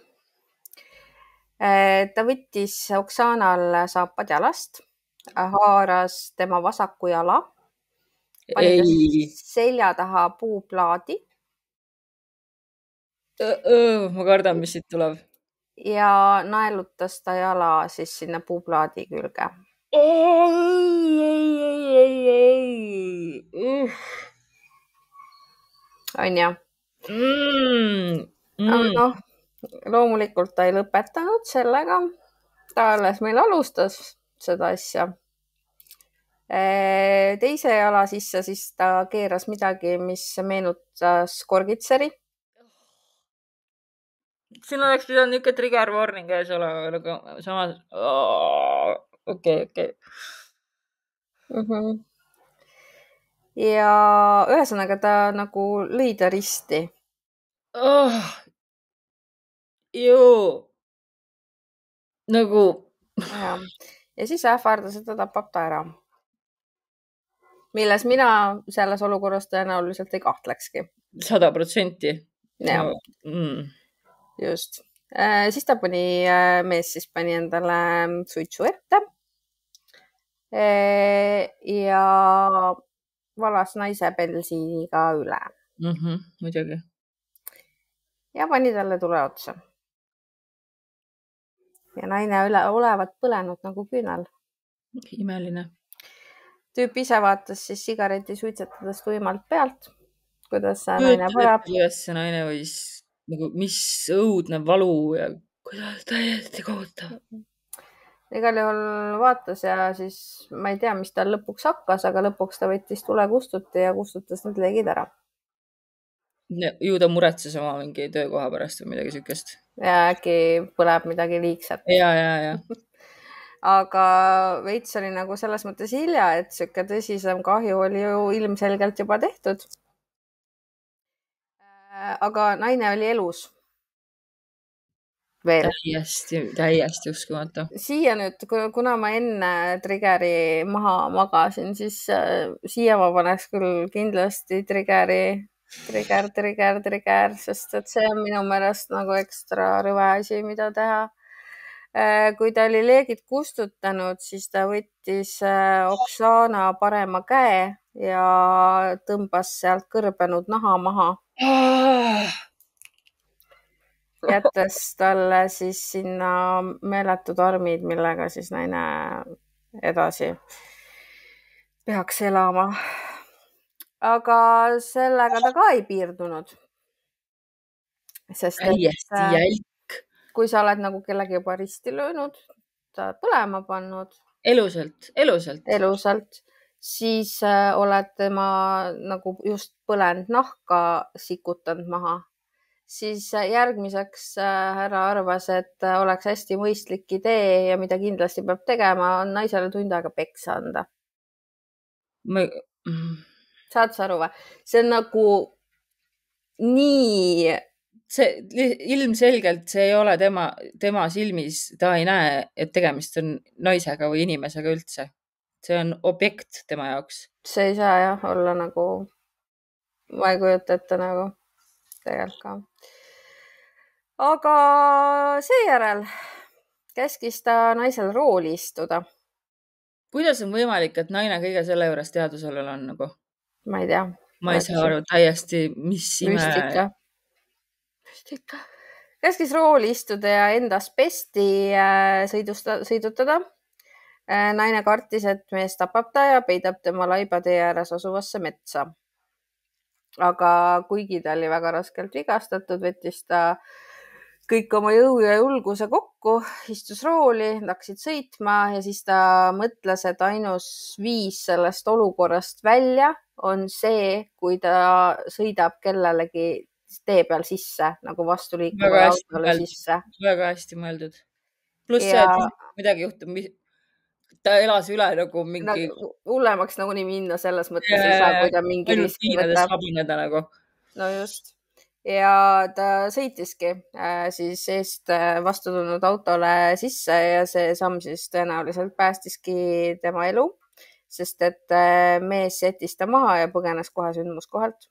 Ta võttis Oksanal saapad jalast, haaras tema vasaku jala, pani selja taha puuplaadi. Ma kardan, mis siit tuleb. Ja naelutas ta jala siis sinna puuplaadi külge. On ja? Mm, mm. No, loomulikult ta ei lõpetanud sellega. Ta alles meil alustas seda asja. Teise jala sisse siis ta keeras midagi, mis meenutas korgitseri. Siin oleks pidanud niuke trigger warning ees olema, aga samas... Oh, okei, okei. Mm-hmm. Ja ühesõnaga ta nagu lõi ta risti. Oh, joo. Nagu... Ja, ja siis ähvardas, et ta tapab ta ära. milles mina selles olukorras tõenäoliselt ei kahtlekski. sada protsenti. No, mm. just. Siis ta pani, mees siis pani endale suitsu ette ja valas naise bensiiniga üle. Mm -hmm, muidugi. Ja pani talle tule otsa. Ja naine üle olevat põlenud nagu küünal. Imeline. Tüüp ise vaatas siis sigareti suitsetades tuimalt pealt, kuidas see naine põleb. Kuidas see naine võis, nagu, mis õudne valu ja kuidas täiesti kohutav. Igal juhul vaatas ja siis ma ei tea, mis tal lõpuks hakkas, aga lõpuks ta võttis tule kustuti ja kustutas need leegid ära. Ju ta muretses oma mingi töökoha pärast või midagi sükest. Ja äkki põleb midagi liigset. Ja, ja, ja. Aga veits oli nagu selles mõttes hilja, et süke tõsisem kahju oli ju ilmselgelt juba tehtud. Aga naine oli elus. Veel. Täiesti, täiesti uskumatu. Siia nüüd, kuna ma enne triggeri maha magasin, siis siia ma paneks küll kindlasti triggeri, trigger, trigger, trigger, sest et see on minu meelest nagu ekstra rõve asi, mida teha. Kui ta oli leegid kustutanud, siis ta võttis Oksana parema käe ja tõmbas sealt kõrbenud naha maha. Jättes talle siis sinna meeletud armid, millega siis naine edasi peaks elama. Aga sellega ta ka ei piirdunud. Sest täiesti jälk. Kui sa oled nagu kellegi juba risti löönud, ta põlema pannud. Elusalt, elusalt. Elusalt. Siis oled tema nagu just põlend nahka sikutanud maha. Siis järgmiseks härra arvas, et oleks hästi mõistlik idee ja mida kindlasti peab tegema, on naisele tund aega peksa anda. Ma... Saad sa aru või? See on nagu nii... See ilmselgelt see ei ole tema, tema silmis, ta ei näe, et tegemist on naisega või inimesega üldse. See on objekt tema jaoks. See ei saa jah olla nagu, ma ei kujuta ette nagu tegelikult ka. Aga seejärel käskis ta naisel rooli istuda. Kuidas on võimalik, et naine kõige selle juures teadusel on nagu? Ma ei tea. Ma ei saa aru täiesti, mis ime... Müstika. Müstika. Käskis rooli istuda ja endas pesti sõidusta, sõidutada. Naine kartis, et mees tapab ta ja peidab tema laibade ääres asuvasse metsa. Aga kuigi ta oli väga raskelt vigastatud, võttis ta kõik oma jõu ja julguse kokku, istus rooli, hakkasid sõitma ja siis ta mõtles, et ainus viis sellest olukorrast välja on see, kui ta sõidab kellelegi tee peal sisse, nagu vastuliikuva autole sisse. Väga hästi mõeldud. Pluss ja... see, et midagi juhtub, ta elas üle nagu mingi... No, hullemaks nagu nii minna selles mõttes ja, ei saa, kui ta mingi riski võtab. Nagu. No just. Ja ta sõitiski äh, siis eest vastu tulnud autole sisse ja see samm siis tõenäoliselt päästiski tema elu, sest et äh, mees jättis ta maha ja põgenes kohe sündmuskohalt.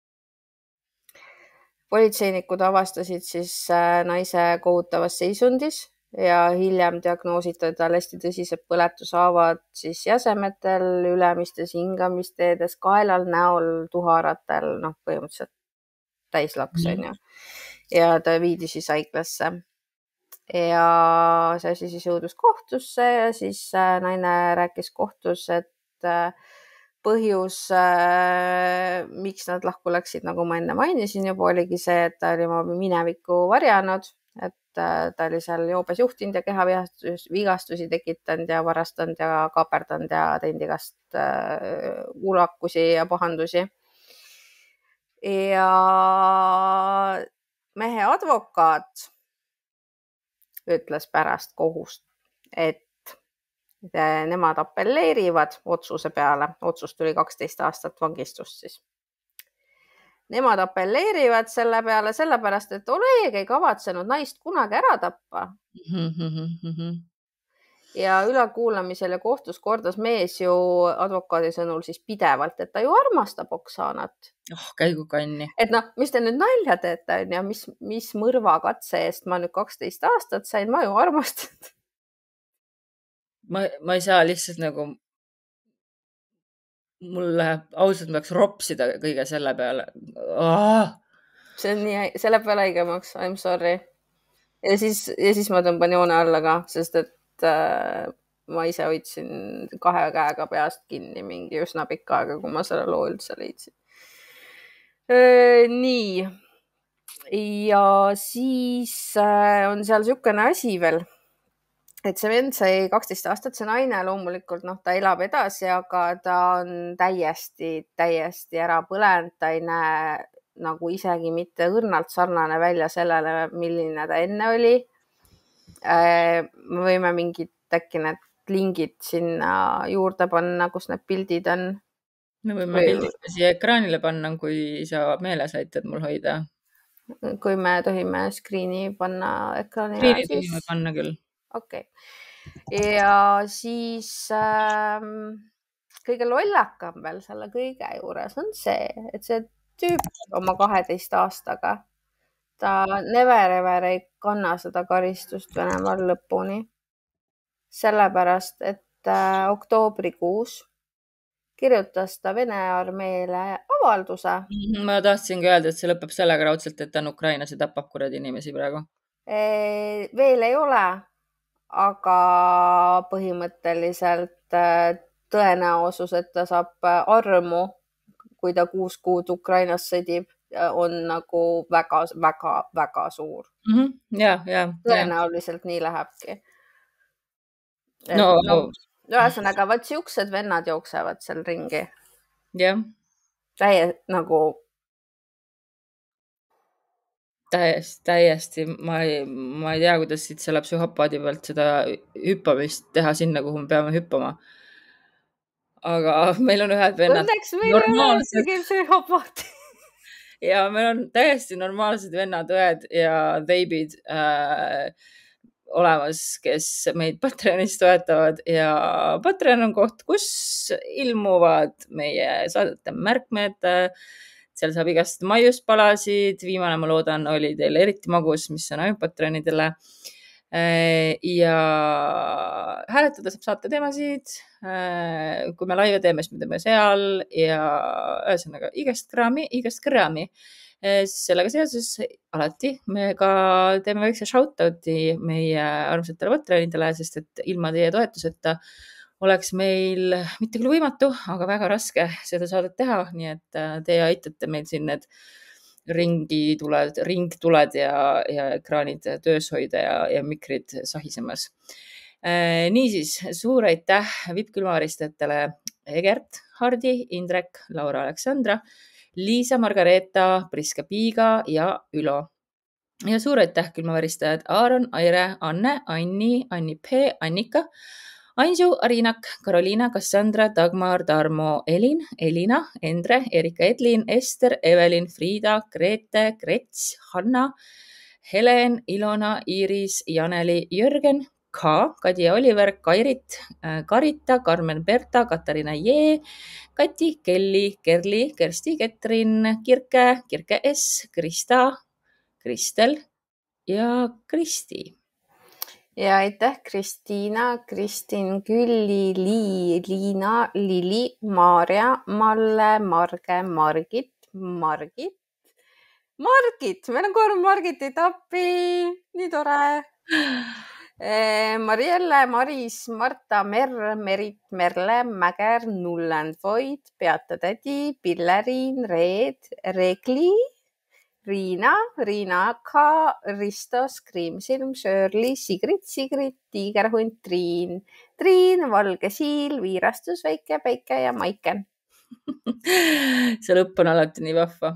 Politseinikud avastasid siis äh, naise kohutavas seisundis ja hiljem diagnoositi tal hästi tõsised põletushaavad siis jäsemetel, ülemistes hingamisteedes, kaelal, näol, tuharatel, noh, põhimõtteliselt täislaks on ju. Ja ta viidi siis haiglasse. Ja see asi siis jõudus kohtusse ja siis naine rääkis kohtus, et põhjus, miks nad lahku läksid, nagu ma enne mainisin juba, oligi see, et ta oli oma minevikku varjanud, et ta oli seal joobes juhtinud ja kehavigastusi tekitanud ja varastanud ja kaaperdanud ja teinud igast ulakusi ja pahandusi. Ja mehe advokaat ütles pärast kohust, et nemad appelleerivad otsuse peale. Otsus tuli kaksteist aastat vangistust siis. Nemad appelleerivad selle peale sellepärast, et Oleg ei kavatsenud naist kunagi ära tappa. ja ülekuulamisel ja kohtus kordas mees ju advokaadi sõnul siis pidevalt, et ta ju armastab Oksanat. Oh, käigu kanni. Et noh, mis te nüüd nalja teete, on ja mis, mis mõrvakatse eest ma nüüd kaksteist aastat sain, ma ju armastan. Ma, ma ei saa lihtsalt nagu, mul läheb, ausalt ma peaks ropsida kõige selle peale. Oh! See on nii, see läheb veel haigemaks, I m sorry. Ja siis, ja siis ma tõmban joone alla ka, sest et äh, ma ise hoidsin kahe käega peast kinni mingi üsna pikka aega, kui ma selle loo üldse leidsin. Äh, nii. Ja siis äh, on seal sükene asi veel, et see vend sai kaksteist aastat, see naine loomulikult, noh, ta elab edasi, aga ta on täiesti, täiesti ära põlenud, ta ei näe nagu isegi mitte õrnalt sarnane välja sellele, milline ta enne oli. Me võime mingid äkki need lingid sinna juurde panna, kus need pildid on. Me võime Või... pildid siia ekraanile panna, kui sa meeles aitad mul hoida. Kui me tohime screeni panna ekraanile. Screeni siis... tohime panna küll. Okei. Okay. Ja siis ähm, kõige lollakam veel selle kõige juures on see, et see tüüp oma kaheteist aastaga, ta never ever ei kanna seda karistust Venemaal lõpuni. Sellepärast, et äh, oktoobrikuus kirjutas ta Vene armeele avalduse. Ma tahtsingi öelda, et see lõpeb sellega raudselt, et ta on Ukrainas ja tapab kuradi inimesi praegu. E, veel ei ole, aga põhimõtteliselt tõenäosus, et ta saab armu, kui ta kuus kuud Ukrainas sõdib, on nagu väga, väga, väga suur. Mm -hmm. ja, ja, tõenäoliselt ja. Nii lähebki. No, no, ühesõnaga, vaat siuksed vennad jooksevad seal ringi. Jah. Täie, nagu Täiesti, täiesti. Ma ei, ma ei tea, kuidas siit selle psühhopaadi pealt seda hüppamist teha sinna, kuhu me peame hüppama. Aga meil on ühed vennad. Õnneks meil normaalsed... ei ole psühhopaati. Ja meil on täiesti normaalsed vennad, õed ja veibid äh, olemas, kes meid Patreonis toetavad ja Patreon on koht, kus ilmuvad meie saadete märkmed. Seal saab igast maiuspalasid. Viimane, ma loodan, oli teil eriti magus, mis on ainult Patreonidele. Ja hääletada saab saate teemasid. Kui me laive teeme, siis me teeme seal ja ühesõnaga igast kraami, igast kraami. Sellega seoses alati me ka teeme väikse shoutouti meie armsatele Patreonidele, sest et ilma teie toetuseta oleks meil mitte küll võimatu, aga väga raske seda saadet teha. Nii et teie aitate meil siin need ringi tuled, ring tuled ja, ja ekraanid töös hoida ja, ja mikrid sahisemas. Niisiis, suur aitäh vippkülmavaristajatele Egert, Hardi, Indrek, Laura, Aleksandra, Liisa, Margareeta, Priska, Piiga ja Ülo. Ja suur aitäh külmavaristajad Aaron, Aire, Anne, Anni, Anni P, Annika, Anju, Arinak, Karoliina, Kassandra, Dagmar, Tarmo, Elin, Elina, Endre, Erika, Edlin, Ester, Evelin, Friida, Grete, Grets, Hanna, Helen, Ilona, Iiris, Janeli, Jörgen, Ka, Kadja, Oliver, Kairit, Karita, Karmen, Berta, Katariina J, Kati, Kelli, Kerli, Kersti, Ketrin, Kirke, Kirke S, Krista, Kristel ja Kristi. Ja aitäh Kristiina, Kristin, Külli, Lii, Liina, Lili, Maarja, Malle, Marge, Margit, Margit, Margit, meil on kolm Margitit, appi, nii tore. Marielle, Maris, Marta, Merr, Merit, Merle, Mäger, Nullend, Void, Beata Tädi, Pilleriin, Reed, Regli, Riina, Riina K, Risto, Screamsilm, Shirley, Sigrid, Sigrid, Tiigerhunt, Triin, Triin, Valge Siil, Viirastus, Väike, Päike ja Maiken. See lõpp on alati nii vahva.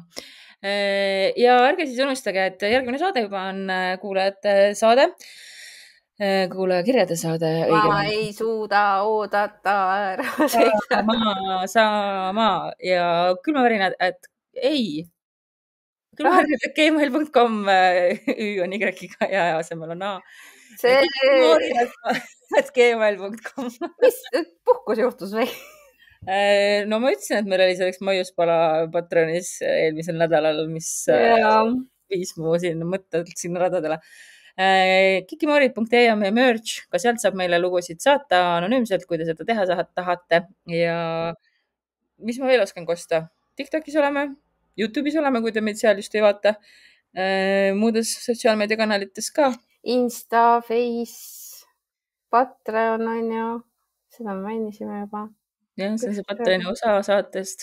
Ja ärge siis unustage, et järgmine saade juba on kuulajate saade. Kuulaja kirjade saade. Ma õige. Ei suuda oodata ära. Sama, sama ja külmavärinad, et ei. Külmavärinad, et gmail punkt com, ü on y-ga ja asemel on a. see, et gmail punkt com. mis puhkus juhtus või? no ma ütlesin, et meil oli selleks maiuspala Patronis eelmisel nädalal, mis Jaa. viis mu siin mõtted sinna radadele. kikimoorid punkt ee on meie merch, ka sealt saab meile lugusid saata anonüümselt, kui te seda teha tahate. Ja mis ma veel oskan kosta? TikTokis oleme, YouTube'is oleme, kui te meid seal just ei vaata. Muudes sotsiaalmeediakanalites ka. Insta, Face, Patreon on ju, seda me mainisime juba. jah, see on see Patreoni osa saatest.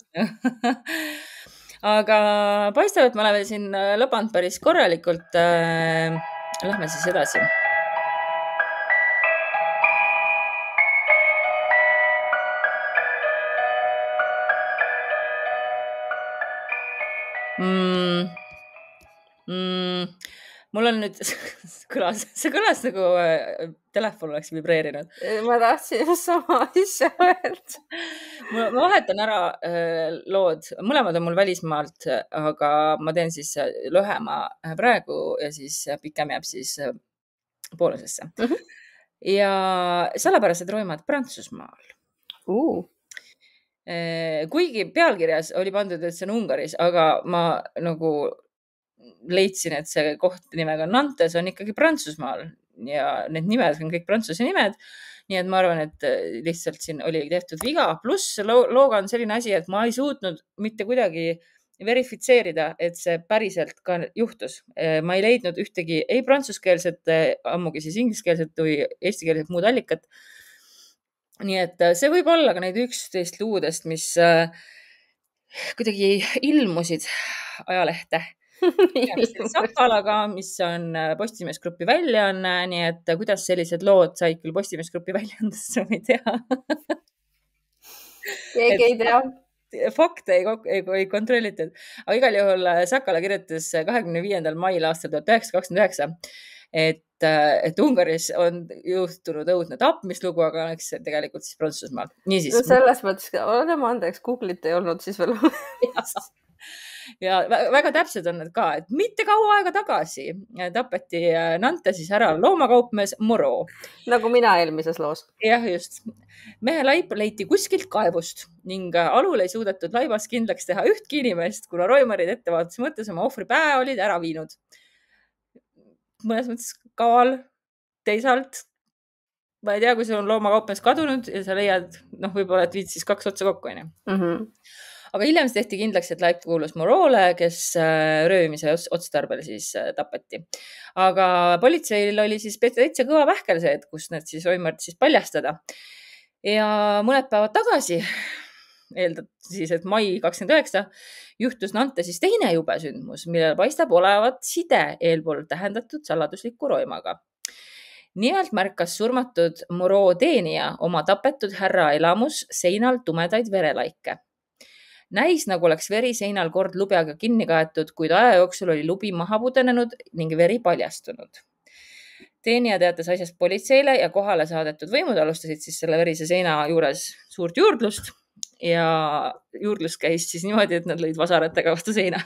Aga paistab, et me oleme siin lõbanud päris korralikult. Lähme siis edasi. Mm, mm, mul on nüüd, kõlas, see kõlas nagu telefon oleks vibreerinud. Ma tahtsin just sama asja öelda. Ma vahetan ära lood, mõlemad on mul välismaalt, aga ma teen siis lühema praegu ja siis pikem jääb siis poolusesse. Mm -hmm. Ja salapärased roimad Prantsusmaal. Uh. Kuigi pealkirjas oli pandud, et see on Ungaris, aga ma nagu leidsin, et see koht nimega Nantes on ikkagi Prantsusmaal ja need nimed on kõik prantsuse nimed. Nii et ma arvan, et lihtsalt siin oli tehtud viga. Pluss looga on selline asi, et ma ei suutnud mitte kuidagi verifitseerida, et see päriselt ka juhtus. Ma ei leidnud ühtegi ei prantsuskeelset, ammugi siis ingliskeelset või eestikeelset muud allikat. Nii et see võib olla ka neid üksteist luudest, mis äh, kuidagi ilmusid ajalehte. Sakalaga, mis on Postimees Grupi väljaanne, nii et kuidas sellised lood said küll Postimees Grupi väljaandesse, ma ei tea. Keegi ei tea. Fakte ei, ei, ei kontrollitud. Aga igal juhul Sakala kirjutas kahekümne viiendal mail aastal tuhat üheksasada kakskümmend üheksa, et et Ungaris on juhtunud õudne tapmislugu, aga eks tegelikult siis Prantsusmaal. Niisiis. No selles mõttes, oleme andeks, Google'it ei olnud siis veel. Ja väga täpsed on need ka, et mitte kaua aega tagasi tapeti Nantesis ära loomakaupmees Moreau. Nagu mina eelmises loos. Jah, just. Mehe laip leiti kuskilt kaevust ning alul ei suudetud laibas kindlaks teha ühtki inimest, kuna roimarid ettevaatuse mõttes oma ohvri päe olid ära viinud. Mõnes mõttes kaval, teisalt, ma ei tea, kui sul on loomakaupmees kadunud ja sa leiad, noh, võib-olla, et viid siis kaks otsa kokku, on ju. Mm -hmm. Aga hiljem tehti kindlaks, et laip kuulus Moreau'le, kes röövimise otstarbel siis tapeti. Aga politseil oli siis täitsa kõva pähkel see, et kus need siis roimard siis paljastada. Ja mõned päevad tagasi, eeldad siis, et mai kakskümmend üheksa, juhtus Nantesis teine jube sündmus, millel paistab olevat side eelpool tähendatud saladusliku roimaga. Nimelt märkas surmatud Moreau teenija oma tapetud härra elamus seinal tumedaid verelaike. Näis, nagu oleks veri seinal kord lubiaga kinni kaetud, kuid aja jooksul oli lubi maha pudenenud ning veri paljastunud. Teenija teatas asjast politseile ja kohale saadetud võimud alustasid siis selle verise seina juures suurt juurdlust. Ja juurdlus käis siis niimoodi, et nad lõid vasaratega vastu seina.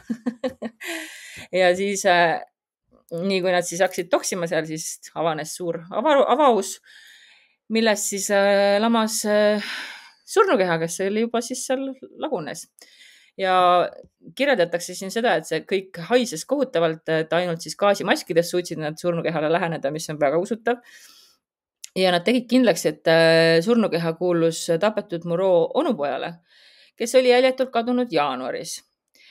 Ja siis nii kui nad siis hakkasid toksima seal, siis avanes suur avaus, milles siis lamas surnukeha, kes oli juba siis seal lagunes. Ja kirjeldatakse siin seda, et see kõik haises kohutavalt, et ainult siis gaasimaskides suutsid nad surnukehale läheneda, mis on väga usutav. Ja nad tegid kindlaks, et surnukeha kuulus tapetud Moreau onupojale, kes oli jäljetult kadunud jaanuaris.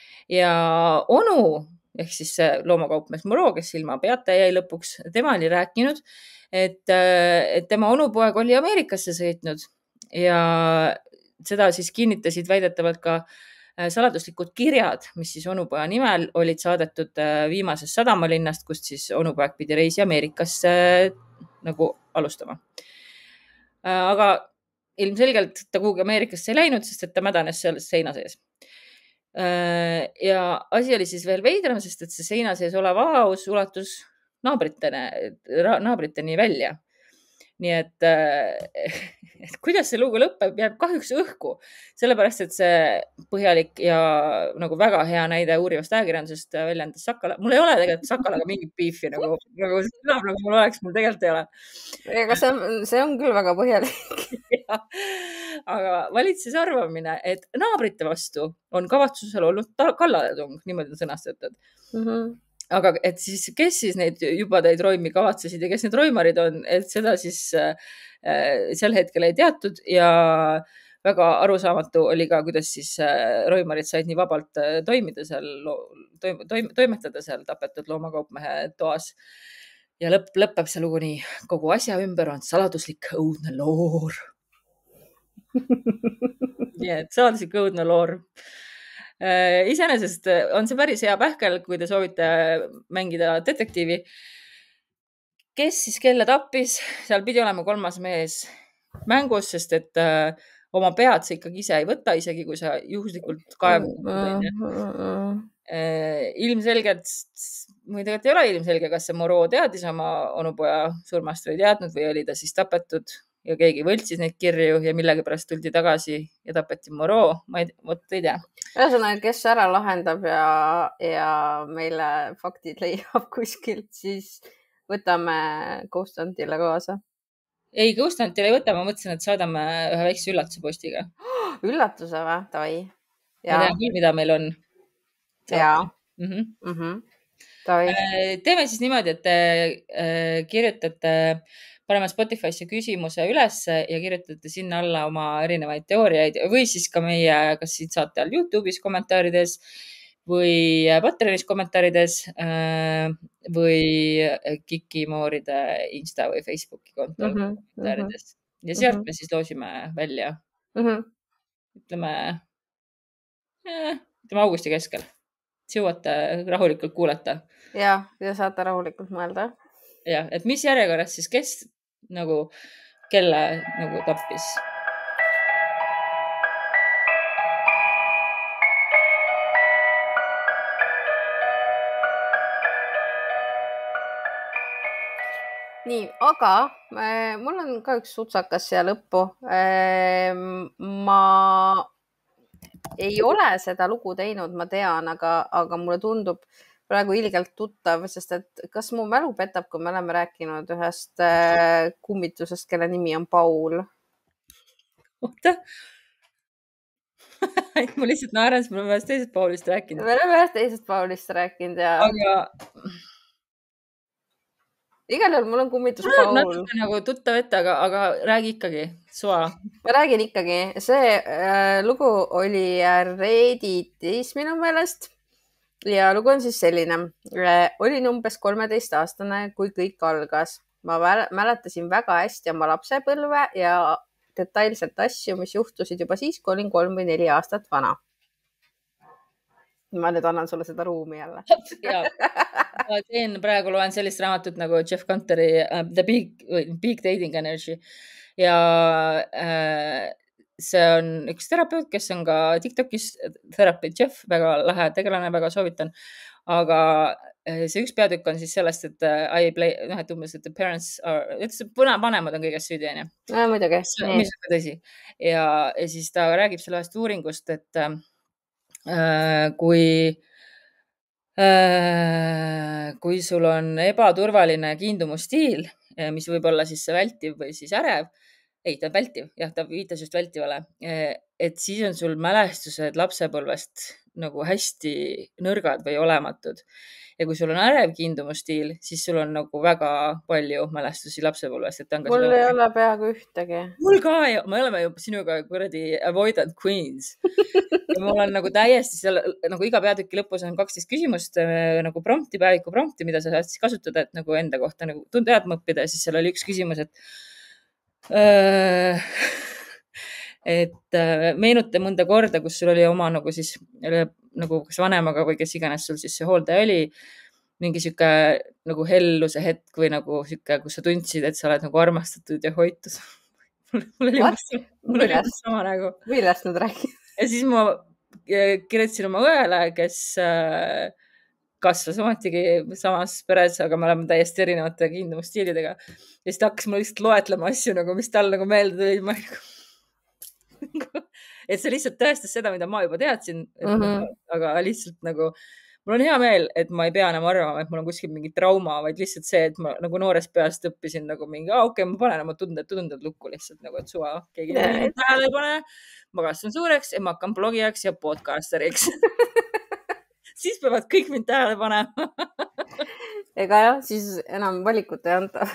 Ja onu, ehk siis loomakaupmees Moreau, kes ilma peata jäi lõpuks, tema oli rääkinud, et, et tema onupoeg oli Ameerikasse sõitnud ja seda siis kinnitasid väidetavalt ka saladuslikud kirjad, mis siis onupoja nimel olid saadetud viimasest sadamalinnast, kust siis onupoeg pidi reisi Ameerikasse nagu alustama. Aga ilmselgelt ta kuhugi Ameerikasse ei läinud, sest et ta mädanes seal seina sees. Ja asi oli siis veel veidram, sest et see seina sees olev avaus ulatus naabriteni, naabriteni välja. nii et, et kuidas see lugu lõpeb, jääb kahjuks õhku, sellepärast et see põhjalik ja nagu väga hea näide uurivast ajakirjandusest väljendas Sakala. Mul ei ole tegelikult Sakalaga mingit beefi, nagu, nagu, nagu, nagu mul oleks, mul tegelikult ei ole. Ega see on, see on küll väga põhjalik. Aga valitses arvamine, et naabrite vastu on kavatsusel olnud kallaletung, niimoodi on sõnastatud. Mm -hmm. Aga et siis, kes siis neid jubadeid roimi kavatsesid ja kes need roimarid on, et seda siis äh, sel hetkel ei teatud ja väga arusaamatu oli ka, kuidas siis äh, roimarid said nii vabalt äh, toimida seal, toim, toim, toimetada seal tapetud loomakaupmehe toas. Ja lõpp, lõpeb see lugu nii, kogu asja ümber on saladuslik õudne loor. Nii et saladuslik õudne loor. Iseenesest on see päris hea pähkel, kui te soovite mängida detektiivi. Kes siis kelle tappis? Seal pidi olema kolmas mees mängus, sest et äh, oma pead sa ikkagi ise ei võta, isegi kui sa juhuslikult kaevu. Äh, ilmselgelt, või tegelikult ei ole ilmselge, kas see Moreau teadis oma onupoja surmast või ei teadnud või oli ta siis tapetud ja keegi võltsis neid kirju ja millegi pärast tuldi tagasi ja tapeti Moreau. Ma ei, võt, ei tea. Ühesõnaga, kes ära lahendab ja, ja meile faktid leiab kuskilt, siis võtame Ghost Huntile kaasa. Ei, Ghost Huntile ei võta. Ma mõtlesin, et saadame ühe väikse üllatuse postiga. Üllatuse või? Tavai. Ma tean küll, mida meil on. Jaa. Mm -hmm. Mm -hmm. Teeme siis niimoodi, et te kirjutate paneme Spotify'sse küsimuse ülesse ja kirjutate sinna alla oma erinevaid teooriaid või siis ka meie, kas siit saate all YouTube'is kommentaarides või Patreonis kommentaarides või Kikimooride Insta või Facebooki kontol mm -hmm. kommentaarides. Ja sealt mm -hmm. me siis loosime välja. Mm -hmm. Ütleme, eh, ütleme augusti keskel. Jõuate rahulikult kuulata. Ja, ja saate rahulikult mõelda. Ja, et mis järjekorras siis, kes nagu, kelle nagu tappis? Nii, aga äh, mul on ka üks sutsakas siia lõppu. Äh, ma ei ole seda lugu teinud, ma tean, aga, aga mulle tundub praegu ilgelt tuttav, sest et kas mu mälu petab, kui me oleme rääkinud ühest äh, kummitusest, kelle nimi on Paul? Oota. Ma lihtsalt naeran, sest me oleme ühest teisest Paulist rääkinud. Me oleme ühest teisest Paulist rääkinud ja... Aga... Igal juhul mul on kummitus Paul. Natuke nagu tuttav ette, aga, aga räägi ikkagi, suva. Ma räägin ikkagi. See äh, lugu oli Redditis minu meelest. Ja lugu on siis selline. Olin umbes kolmeteist aastane, kui kõik algas. Ma mäletasin väga hästi oma lapsepõlve ja detailselt asju, mis juhtusid juba siis, kui olin kolm või neli aastat vana. Ma nüüd annan sulle seda ruumi jälle. Ja, ma teen, praegu loen sellist raamatut nagu Jeff Gunteri uh, The Big, Big Dating Energy. Ja uh, see on üks terapeut, kes on ka TikTokis terapeut Jeff, väga lahe tegelane, väga soovitan. Aga see üks peatükk on siis sellest, et I play, noh, et umbes, et the parents are, et vanemad on kõigest süüdi, on ju. No, muidugi. Mis on tõsi. Ja, ja siis ta räägib sellest uuringust, et äh, kui äh, kui sul on ebaturvaline kiindumusstiil, mis võib olla siis see vältiv või siis ärev, ei, ta on vältiv, jah, ta viitas just vältivale, et siis on sul mälestused lapsepõlvest nagu hästi nõrgad või olematud. Ja kui sul on ärev kiindumusstiil, siis sul on nagu väga palju mälestusi lapsepõlvest. Mul ei ole peaaegu ühtegi. Mul ka, me oleme juba sinuga kuradi avoidant queens. Ja mul on nagu täiesti seal, nagu iga peatüki lõpus on kaksteist küsimust nagu prompti, päeviku prompti, mida sa saad siis kasutada, et nagu enda kohta nagu teadma õppida. Ja siis seal oli üks küsimus, et et meenuta mõnda korda, kus sul oli oma nagu siis nagu kas vanemaga või kes iganes sul siis see hooldaja oli, mingi sihuke nagu helluse hetk või nagu sihuke, kus sa tundsid, et sa oled nagu armastatud ja hoitud. Mul oli umbes sama nagu. Millest nüüd räägid? Ja siis ma kirjutasin oma õele, kes kasvas ometigi samas peres, aga me oleme täiesti erinevate kiindumusstiilidega. Ja siis ta hakkas mulle lihtsalt loetlema asju, nagu, mis tal nagu meelde tuli. Ma nagu, et see lihtsalt tõestas seda, mida ma juba teadsin, et Mhm. ma, aga lihtsalt nagu mul on hea meel, et ma ei pea enam arvama, et mul on kuskil mingi trauma, vaid lihtsalt see, et ma nagu noorest peast õppisin nagu mingi, aa, okei, ma panen oma tunded, tunded lukku lihtsalt nagu, et suva, keegi Ja, mind et- tähele ei pane. Ma kasvan suureks ja ma hakkan blogijaks ja podcasteriks. Siis peavad kõik mind tähele panema. ega jah, siis enam valikut ei anta.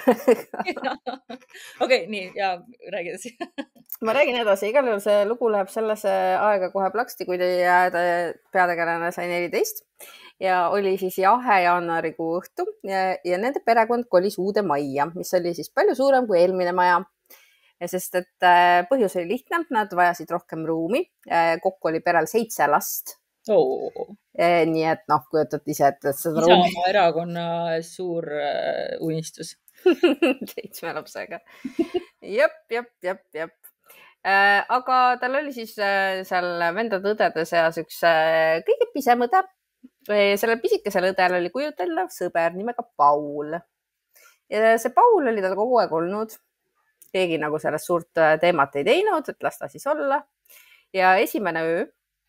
okei, nii, ja räägi edasi. ma räägin edasi, igal juhul see lugu läheb sellesse aega kohe plaksti, kui ta peategelane sai neliteist ja oli siis jahe jaanuarikuu õhtu ja, ja nende perekond kolis uude majja, mis oli siis palju suurem kui eelmine maja. Ja sest, et põhjus oli lihtne, nad vajasid rohkem ruumi. Kokku oli perel seitse last. Oh. Nii et noh, kujutad ise, et seda ruumi. Isamaa erakonna suur uh, unistus. seitsme lapsega. Jep, jep, jep, jep. Äh, aga tal oli siis äh, seal vendade-õdede seas üks äh, kõige pisem õde. Sellel pisikesel õdel oli kujuteldav sõber nimega Paul. Ja see Paul oli tal kogu aeg olnud. Keegi nagu sellest suurt teemat ei teinud, et las ta siis olla. Ja esimene öö,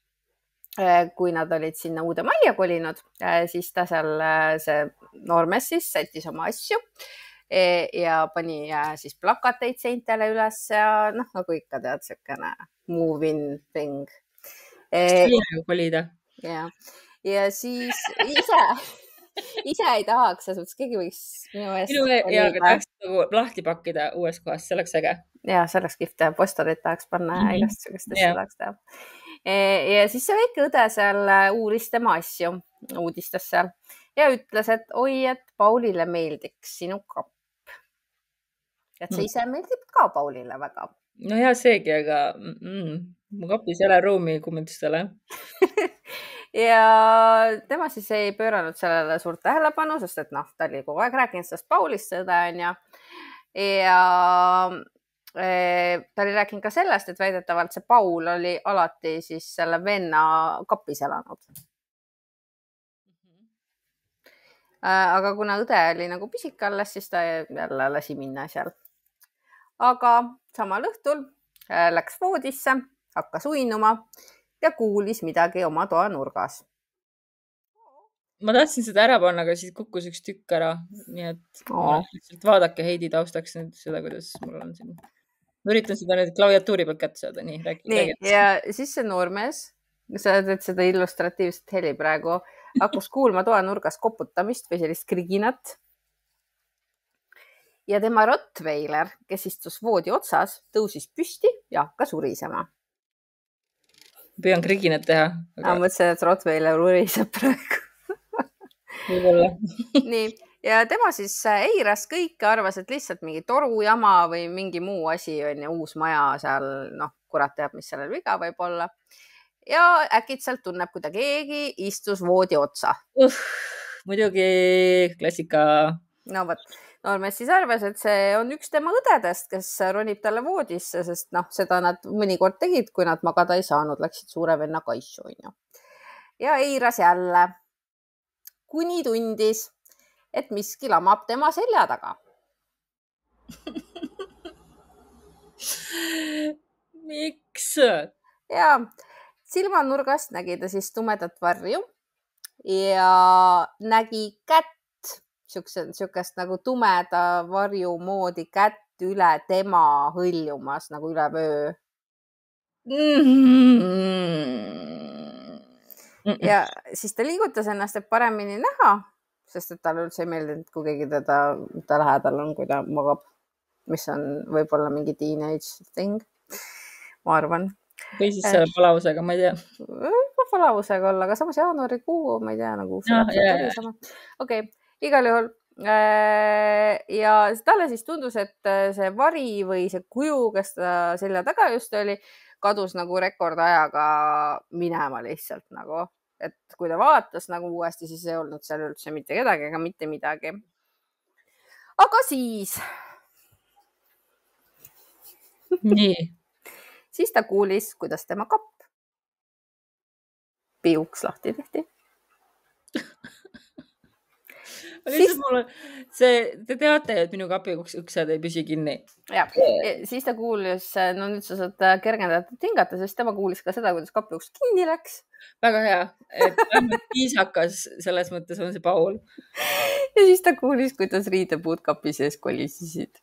kui nad olid sinna uude majja kolinud, siis ta seal, see noormees siis sättis oma asju ja pani siis plakateid seintele üles ja noh, nagu ikka tead, selline move-in thing. Selline kolida. Ja, ja siis ise... ise ei tahaks, selles mõttes keegi võiks minu eest... Minu ja tahaks nagu lahti pakkida uues kohas, see oleks äge. Ja, see oleks kihvt ja postorit tahaks panna ja mm -hmm. igast sugust asja tahaks teha. Ja siis see väike õde seal uuris tema asju, uudistas seal ja ütles, et oi, et Paulile meeldiks sinu kapp. Et see ise meeldib ka Paulile väga. No hea seegi, aga mm, mu kapis ei ole ruumi kummitustele. Ja tema siis ei pööranud sellele suurt tähelepanu, sest et noh, ta oli kogu aeg rääkinud sellest Paulist, see õde on ja. Ja ta oli rääkinud ka sellest, et väidetavalt see Paul oli alati siis selle venna kapis elanud. Aga kuna õde oli nagu pisik alles, siis ta jälle lasi minna seal. Aga samal õhtul läks voodisse, hakkas uinuma ja kuulis midagi oma toa nurgas. Ma tahtsin seda ära panna, aga siis kukkus üks tükk ära. Nii et oh. vaadake Heidi taustaks nüüd seda, kuidas mul on siin. Ma üritan seda nüüd klaviatuuri pealt kätte saada. Nii, räägi. Nii, ja siis see noormees, sa teed seda illustratiivset heli praegu, hakkas kuulma toa nurgas koputamist või sellist kriginat. Ja tema Rottweiler, kes istus voodi otsas, tõusis püsti ja hakkas urisema. Püüan kriginat teha. Aga... Ma mõtlesin, et Rottweiler uriseb praegu. Võib-olla. Nii, ja tema siis eiras kõike, arvas, et lihtsalt mingi torujama või mingi muu asi on ja uus maja seal, noh, kurat teab, mis sellel viga võib olla. Ja äkitselt tunneb, kui ta keegi istus voodi otsa. Uh, muidugi klassika. No võt, noormees siis arvas, et see on üks tema õdedest, kes ronib talle voodisse, sest noh, seda nad mõnikord tegid, kui nad magada ei saanud, läksid suure venna kaisu. Ja eiras jälle, kuni tundis, et miski lamab tema selja taga. Miks? Ja silmanurgast nägi ta siis tumedat varju ja nägi kätt, siukest nagu tumeda varju moodi kätt üle tema hõljumas nagu üle vöö. Ja siis ta liigutas ennast, et paremini näha, sest et talle üldse ei meeldinud, kui keegi teda, ta lähedal on, kui ta magab, mis on võib-olla mingi teenage thing, ma arvan. Või siis selle palavusega, ma ei tea. Võib palavusega olla, aga samas jaanuarikuu, ma ei tea, nagu no, okei, igal juhul. Ja talle siis tundus, et see vari või see kuju, kes ta selja taga just oli, kadus nagu rekordajaga minema lihtsalt nagu. Et kui ta vaatas nagu uuesti, siis ei olnud seal üldse mitte kedagi ega mitte midagi. Aga siis... Nii. Siis ta kuulis, kuidas tema kapp piuks lahti tehti. Siis... Mulle, see, te teate, et minu kapi uksed ei püsi kinni. Ja, siis ta kuulis, no nüüd sa saad kergendada tingata, sest tema kuulis ka seda, kuidas kapi uks kinni läks. Väga hea, et ainult viisakas selles mõttes on see Paul. Ja siis ta kuulis, kuidas riidepuud kapi sees kolisisid.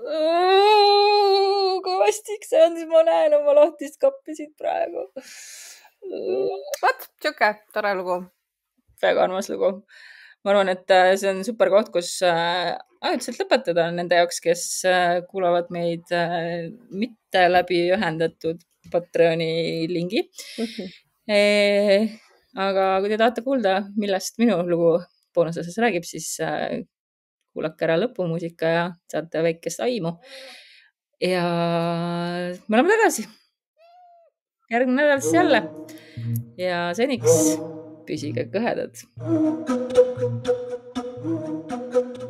Kui vastik see on, siis ma näen oma lahtist kappi siit praegu. Vaat, tšoke, tore lugu. Väga armas lugu. Ma arvan, et see on super koht, kus ajutiselt lõpetada nende jaoks, kes kuulavad meid mitte läbi ühendatud Patreoni lingi. Mm-hmm. E, aga kui te tahate kuulda, millest minu lugu boonusosas räägib, siis kuulake ära lõpumuusika ja saate väikest aimu. Ja me oleme tagasi. Järgmine nädal siis jälle. Ja seniks püsige kõhedad.